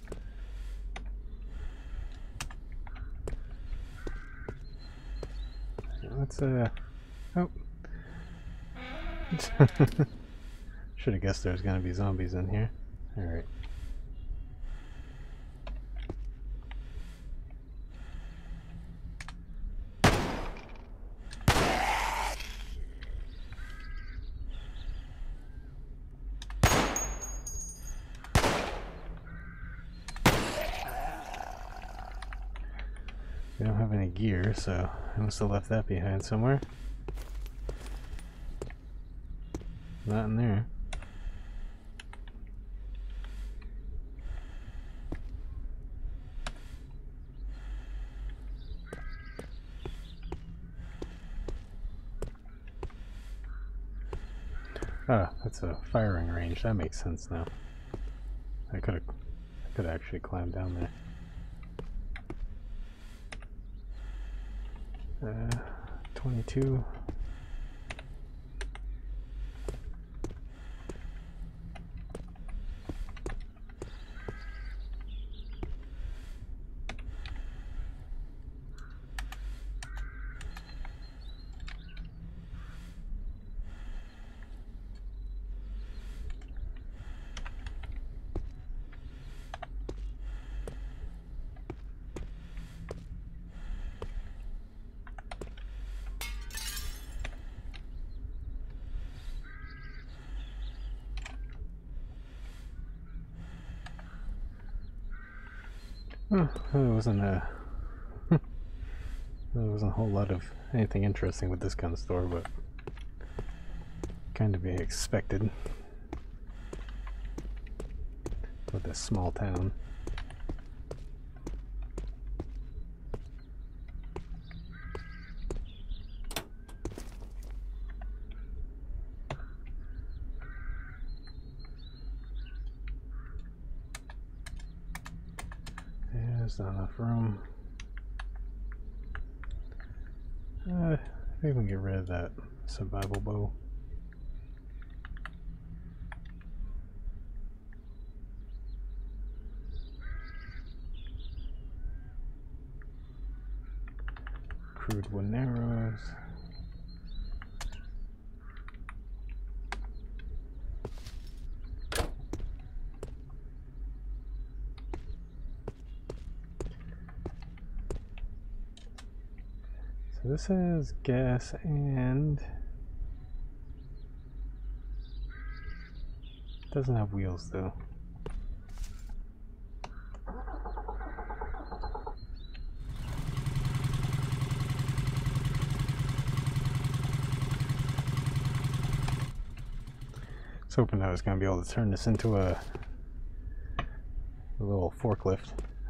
Let's uh oh. Should have guessed there was gonna be zombies in here. Alright. We don't have any gear, so I must have left that behind somewhere. Not in there. Ah, that's a firing range. That makes sense now. I could have, I could actually climb down there. Uh, twenty-two. Oh, there wasn't a there wasn't a whole lot of anything interesting with this kind of store, but kind of be expected with this small town. There's not enough room. Uh, I think we can get rid of that survival bow. Crude wooden arrows. So this has gas and doesn't have wheels though. I was hoping I was going to be able to turn this into a, a little forklift.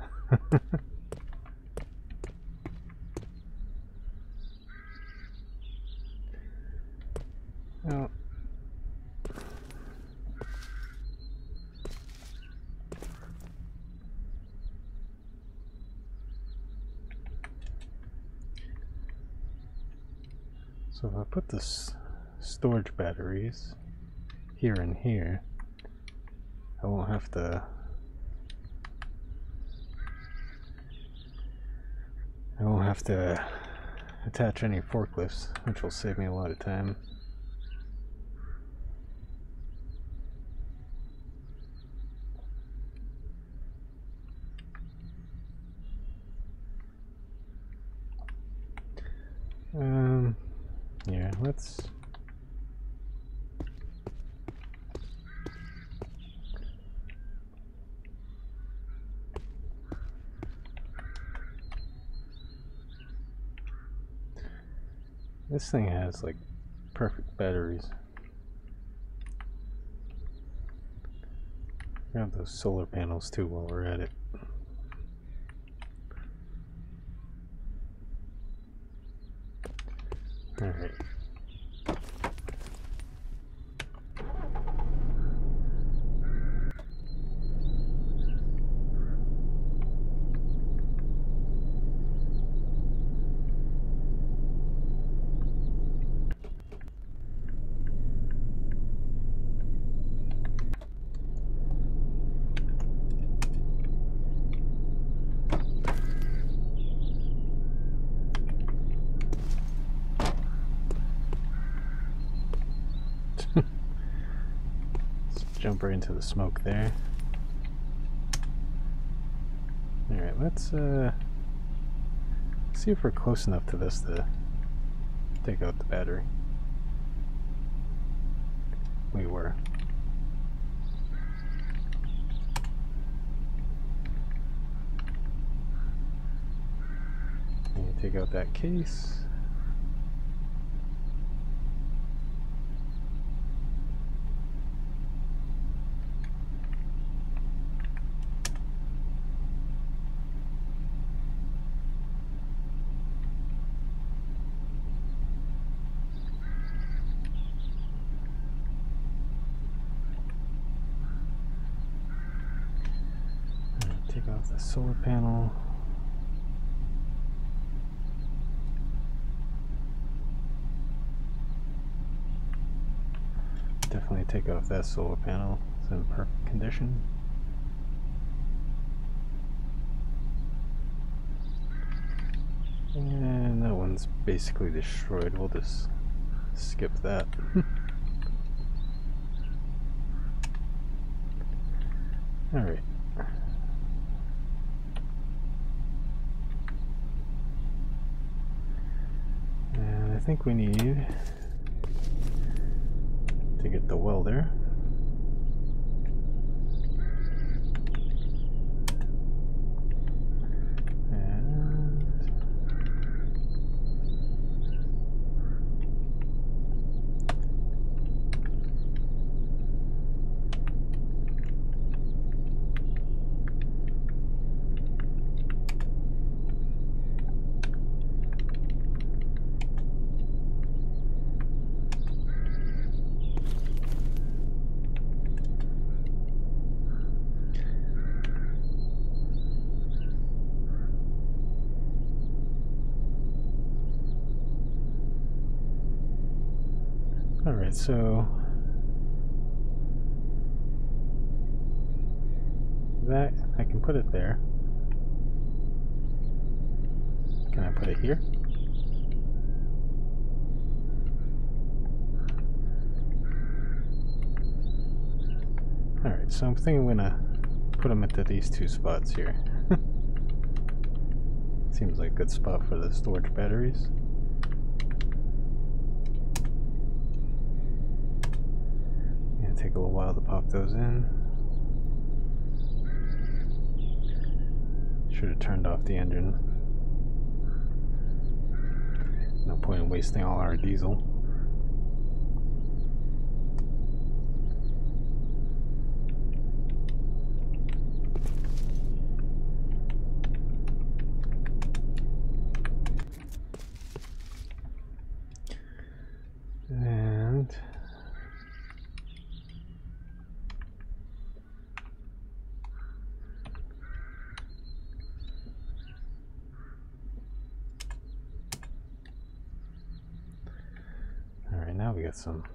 Oh. So if I put this storage batteries here and here, I won't have to I won't have have to attach any forklifts, which will save me a lot of time. Um, yeah, let's... This thing has like perfect batteries. Grab those solar panels too while we're at it. Alright. Jump right into the smoke there. Alright, let's uh, see if we're close enough to this to take out the battery. We were. And take out that case. Take off the solar panel. Definitely take off that solar panel. It's in perfect condition. And that one's basically destroyed. We'll just skip that. Alright. And I think we need to get the welder. Alright, so that, I can put it there. Can I put it here? Alright, so I'm thinking I'm gonna put them into these two spots here. Seems like a good spot for the storage batteries. Take a little while to pop those in. Should have turned off the engine. No point in wasting all our diesel. And now we got some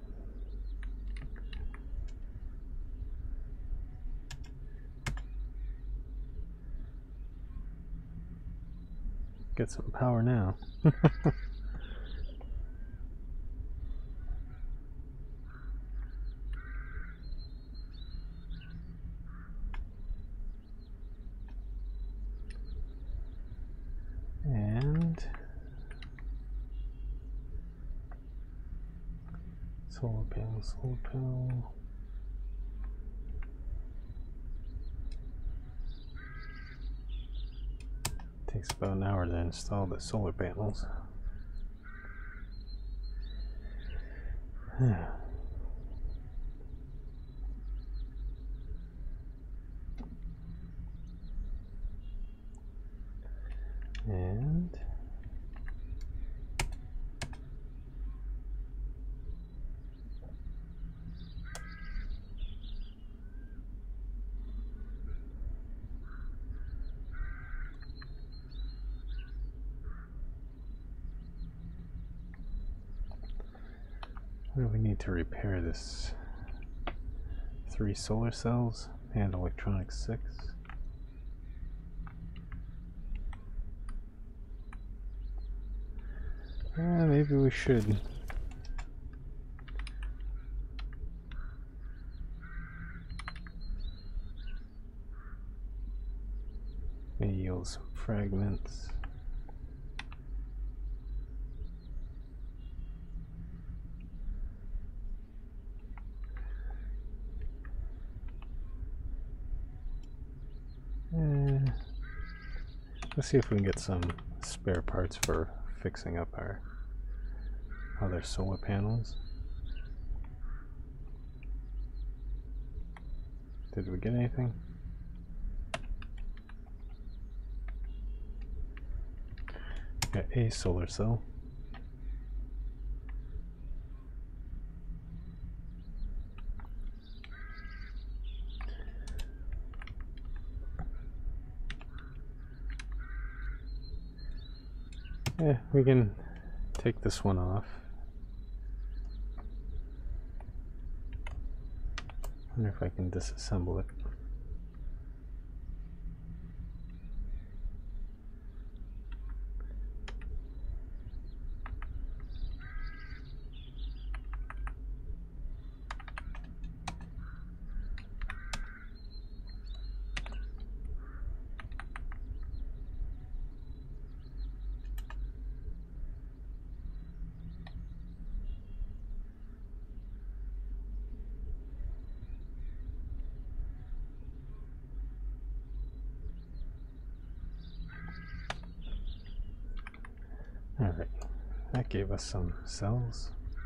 Get some power now. And solar panel, solar panel. Takes about an hour to install the solar panels. And what do we need to repair this? Three solar cells and electronics six. Uh, maybe we should. May yield some fragments. Uh, let's see if we can get some spare parts for fixing up our other solar panels. Did we get anything? Got a solar cell. Yeah, we can take this one off. Wonder if I can disassemble it. Alright, that gave us some cells.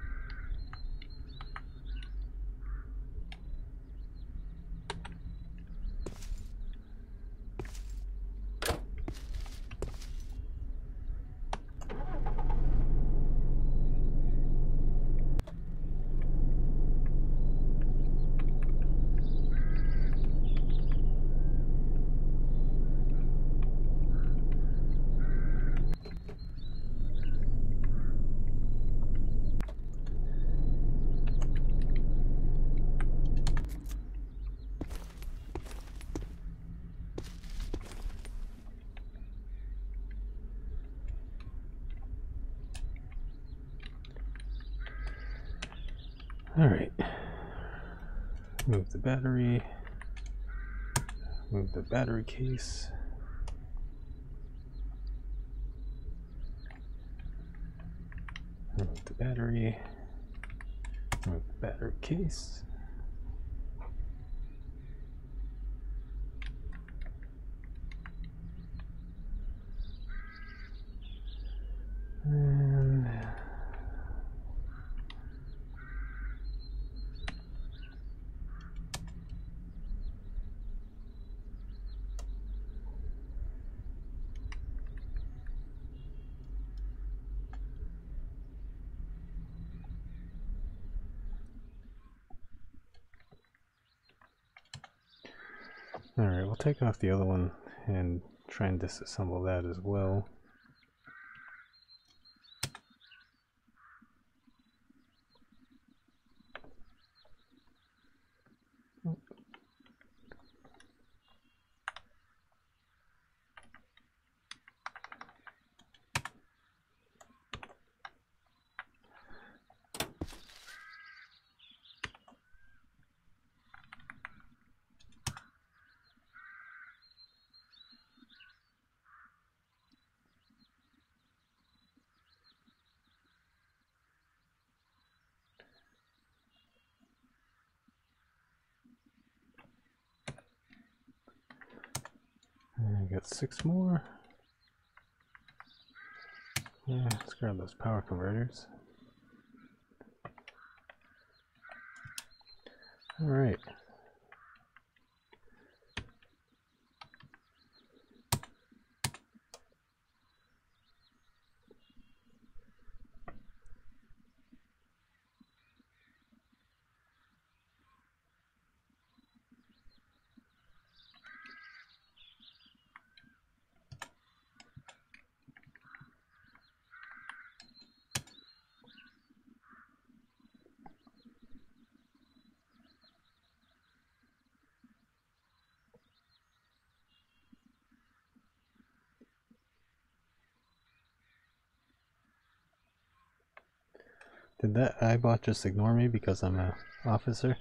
All right, move the battery, move the battery case. Move the battery, move the battery case. And all right, we'll take off the other one and try and disassemble that as well. I got six more. Yeah, let's grab those power converters. All right. Did that iBot just ignore me because I'm a officer?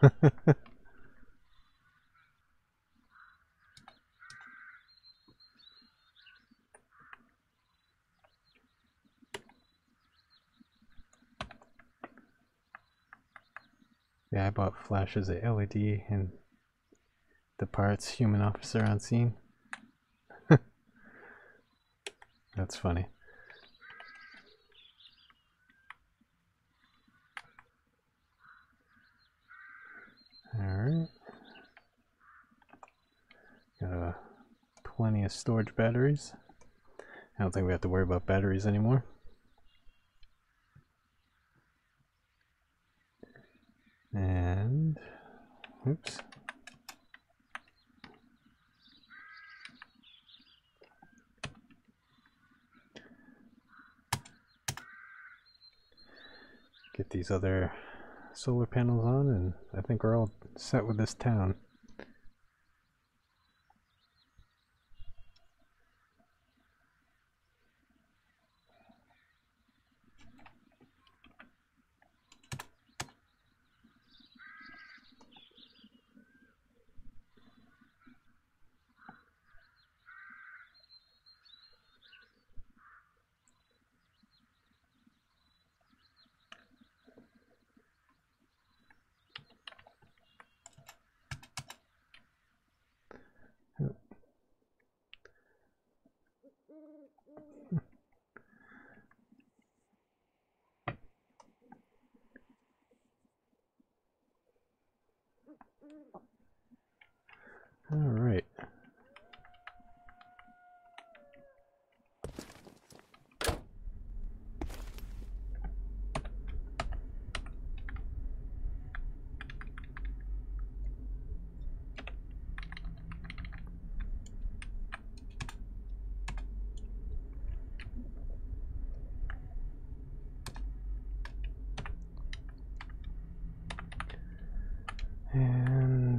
The iBot flashes a L E D and departs human officer on scene. That's funny. Alright. Got uh, plenty of storage batteries. I don't think we have to worry about batteries anymore. And, oops. Get these other solar panels on, and I think we're all set with this town. All right. And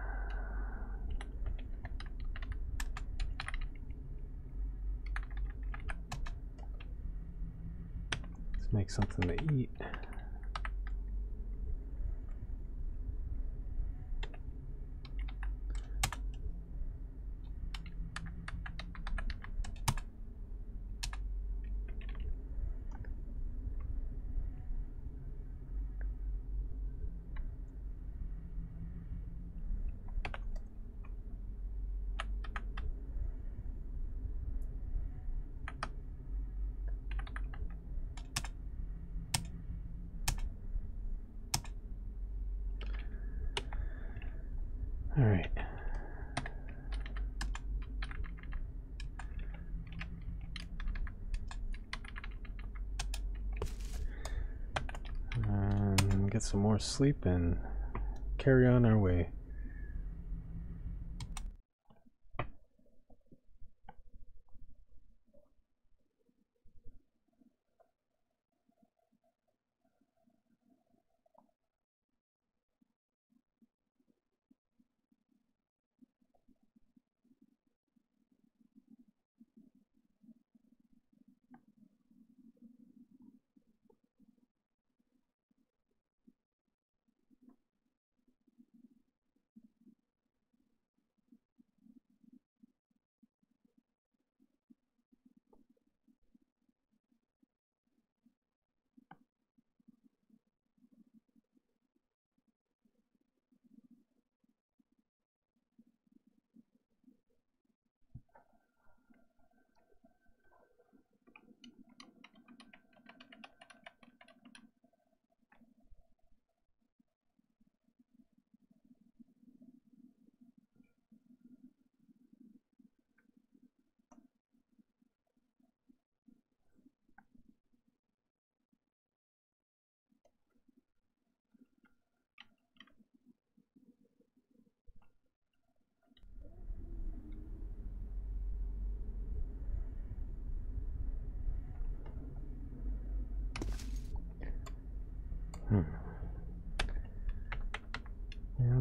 let's make something to eat. All right. Um, get some more sleep and carry on our way.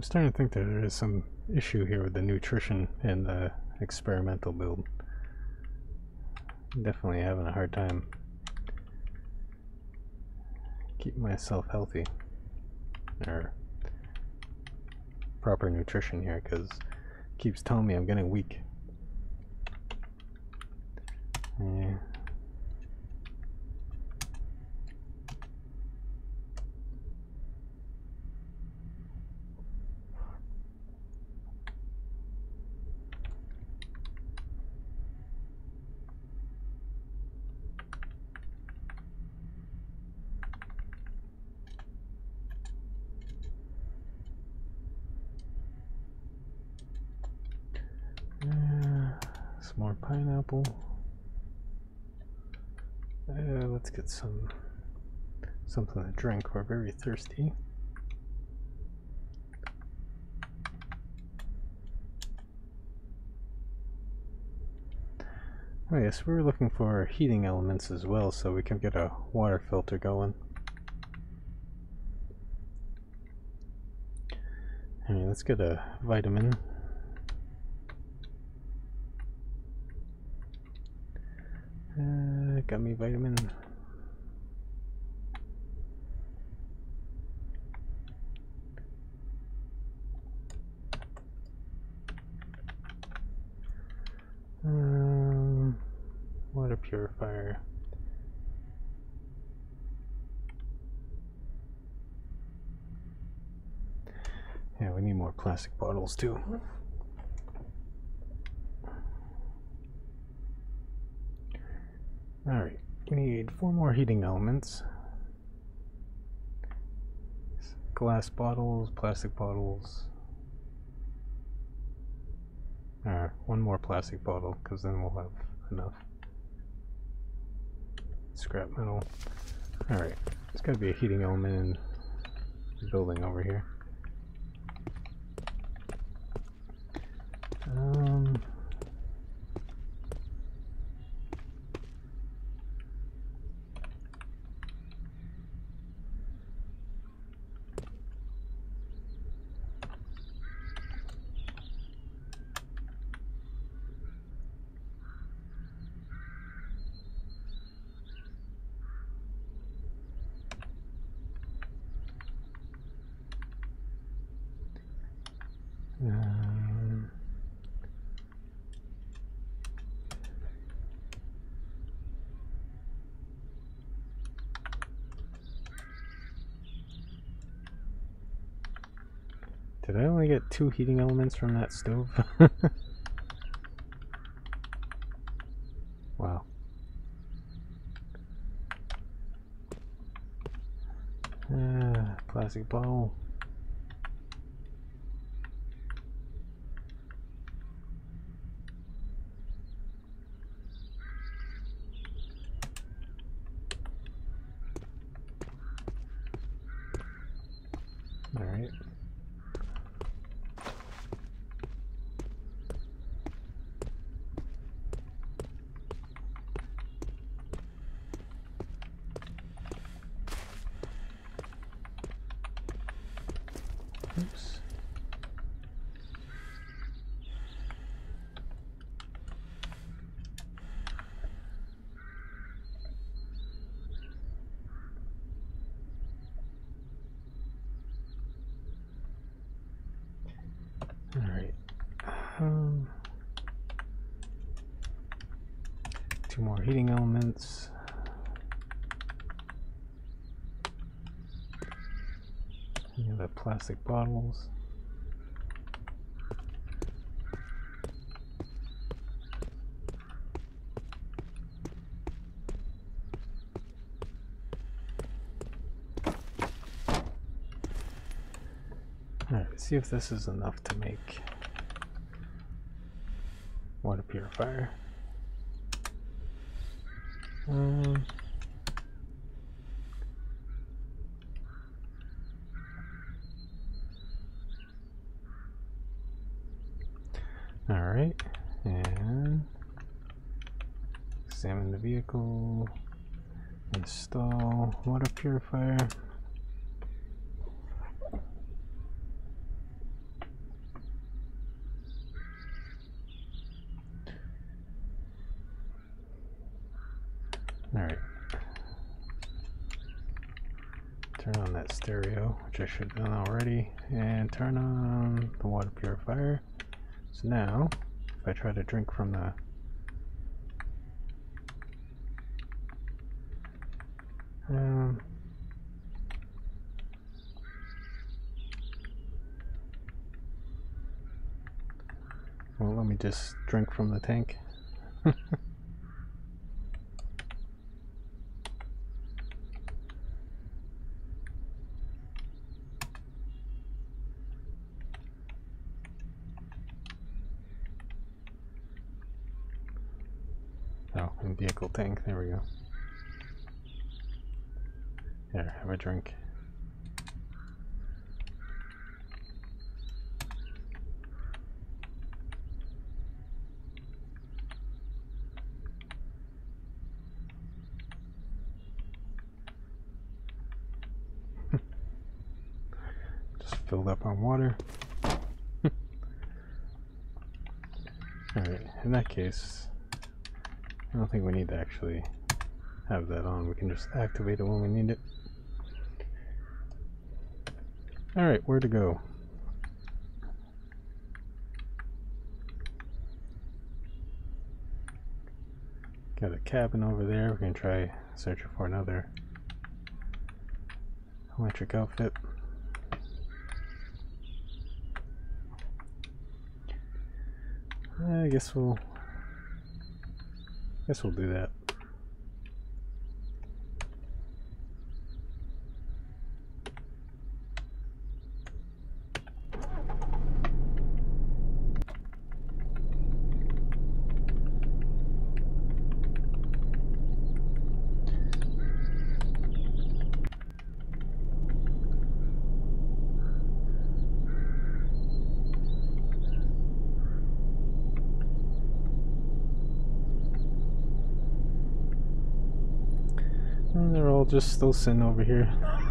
starting to think that there is some issue here with the nutrition in the experimental build. I'm definitely having a hard time keeping myself healthy, or proper nutrition here, because it keeps telling me I'm getting weak. Yeah. Some more pineapple. Uh, let's get some something to drink. We're very thirsty. Oh yes, we were looking for heating elements as well, so we can get a water filter going. Alright, let's get a vitamin. Uh, gummy vitamin. Um, water purifier. Yeah, we need more plastic bottles too. Alright, we need four more heating elements. Glass bottles, plastic bottles. Alright, one more plastic bottle, because then we'll have enough. Scrap metal. Alright, there's got to be a heating element in the building over here. Um... Um, did I only get two heating elements from that stove? Wow. Uh, plastic bottle. All right. Oops. All right. Um, two more heating elements. And the plastic bottles. Alright, see if this is enough to make water purifier. Um, Alright, and examine the vehicle, install water purifier. Alright. Turn on that stereo, which I should have done already, and turn on the water purifier. So now, if I try to drink from the um, well, let me just drink from the tank. Oh, in vehicle tank, there we go. There, have a drink. Just filled up on water. Alright, in that case, I don't think we need to actually have that on. We can just activate it when we need it. Alright, where to go? Got a cabin over there. We can try searching for another electric outfit. I guess we'll guess we'll do that. And they're all just still sitting over here.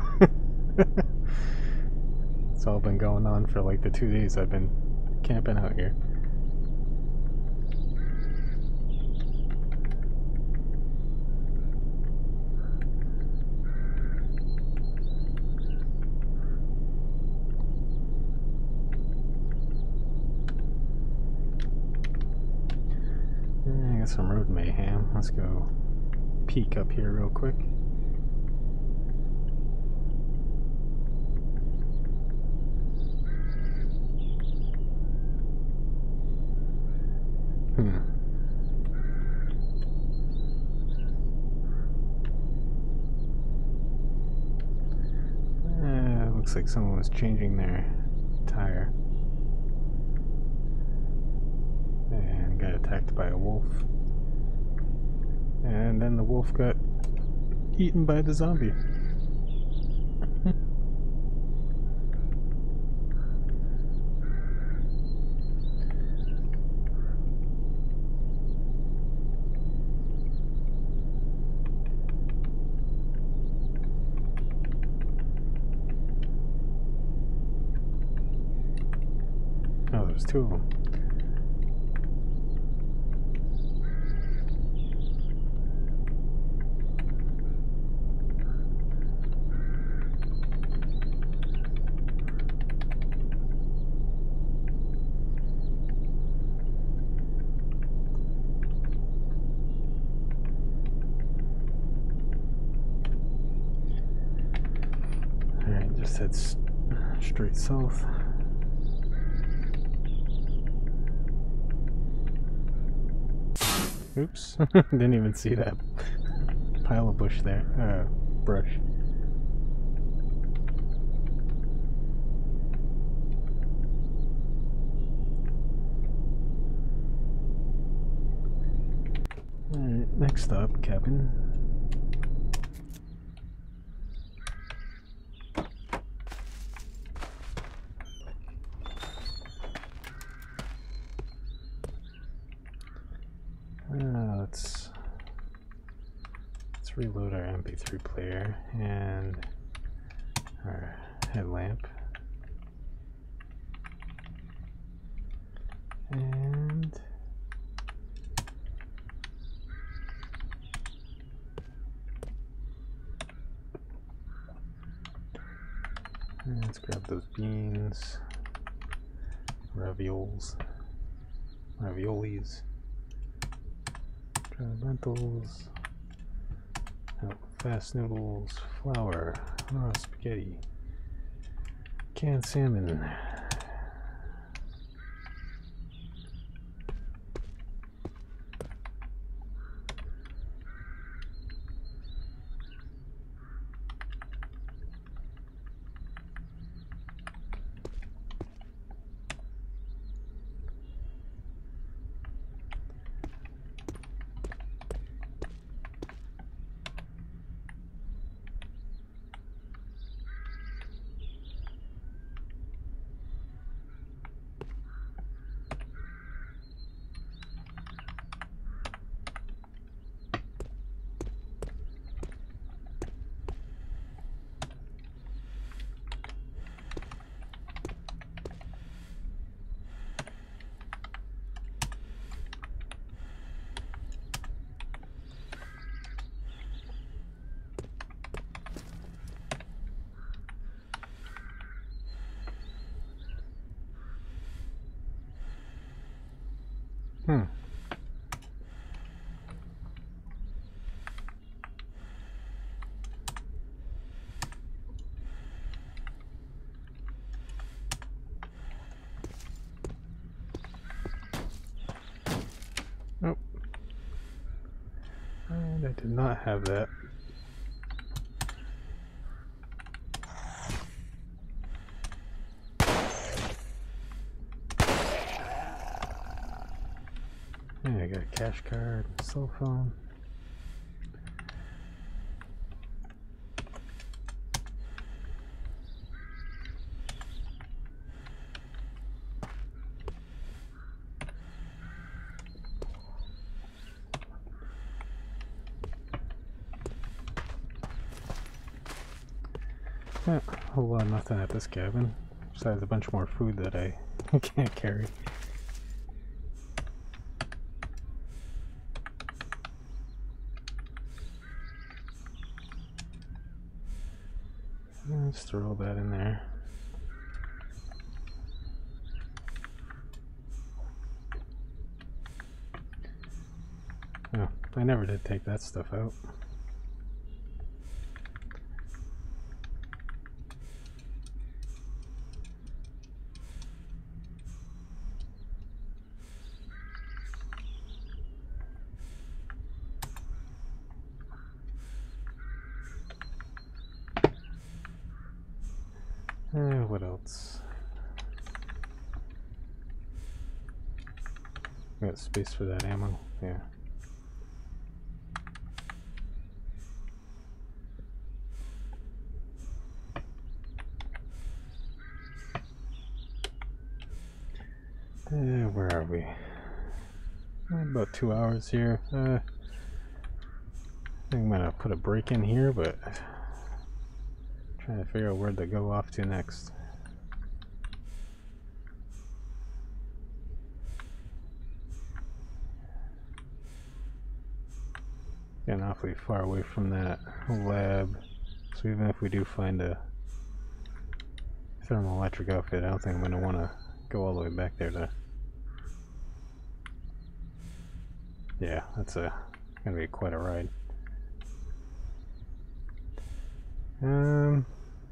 It's all been going on for like the two days I've been camping out here. I got some road mayhem. Let's go peek up here real quick. Hmm. Uh, looks like someone was changing their tire and got attacked by a wolf. And then the wolf got eaten by the zombie. Oh, there's two of them. Alright, just head straight south. Oops, didn't even see that pile of bush there, uh, brush. Alright, next up, cabin. Uh, let's let's reload our M P three player and our headlamp, and Let's grab those beans, ravioles, raviolis, dried lentils, oh, fast noodles, flour, raw spaghetti, canned salmon. Hmm. Nope. And I did not have that. And I got a cash card, cell phone. Yeah, a whole lot of nothing at this cabin, besides a bunch more food that I can't carry. Let's throw that in there. Oh, I never did take that stuff out. Uh, what else? Got space for that ammo? Yeah. Uh, where are we? About two hours here. Uh, I think I'm gonna put a break in here, but trying to figure out where to go off to next. Getting awfully far away from that lab, so even if we do find a thermoelectric outfit, I don't think I'm gonna want to go all the way back there to. Yeah, that's a gonna be quite a ride. Um.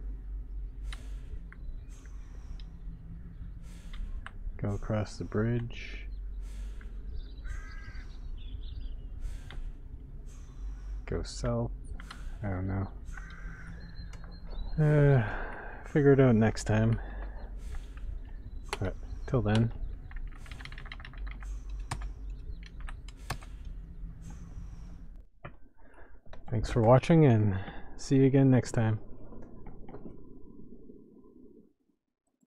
Go across the bridge. Go south. I don't know. Uh, figure it out next time. But till then. Thanks for watching and see you again next time.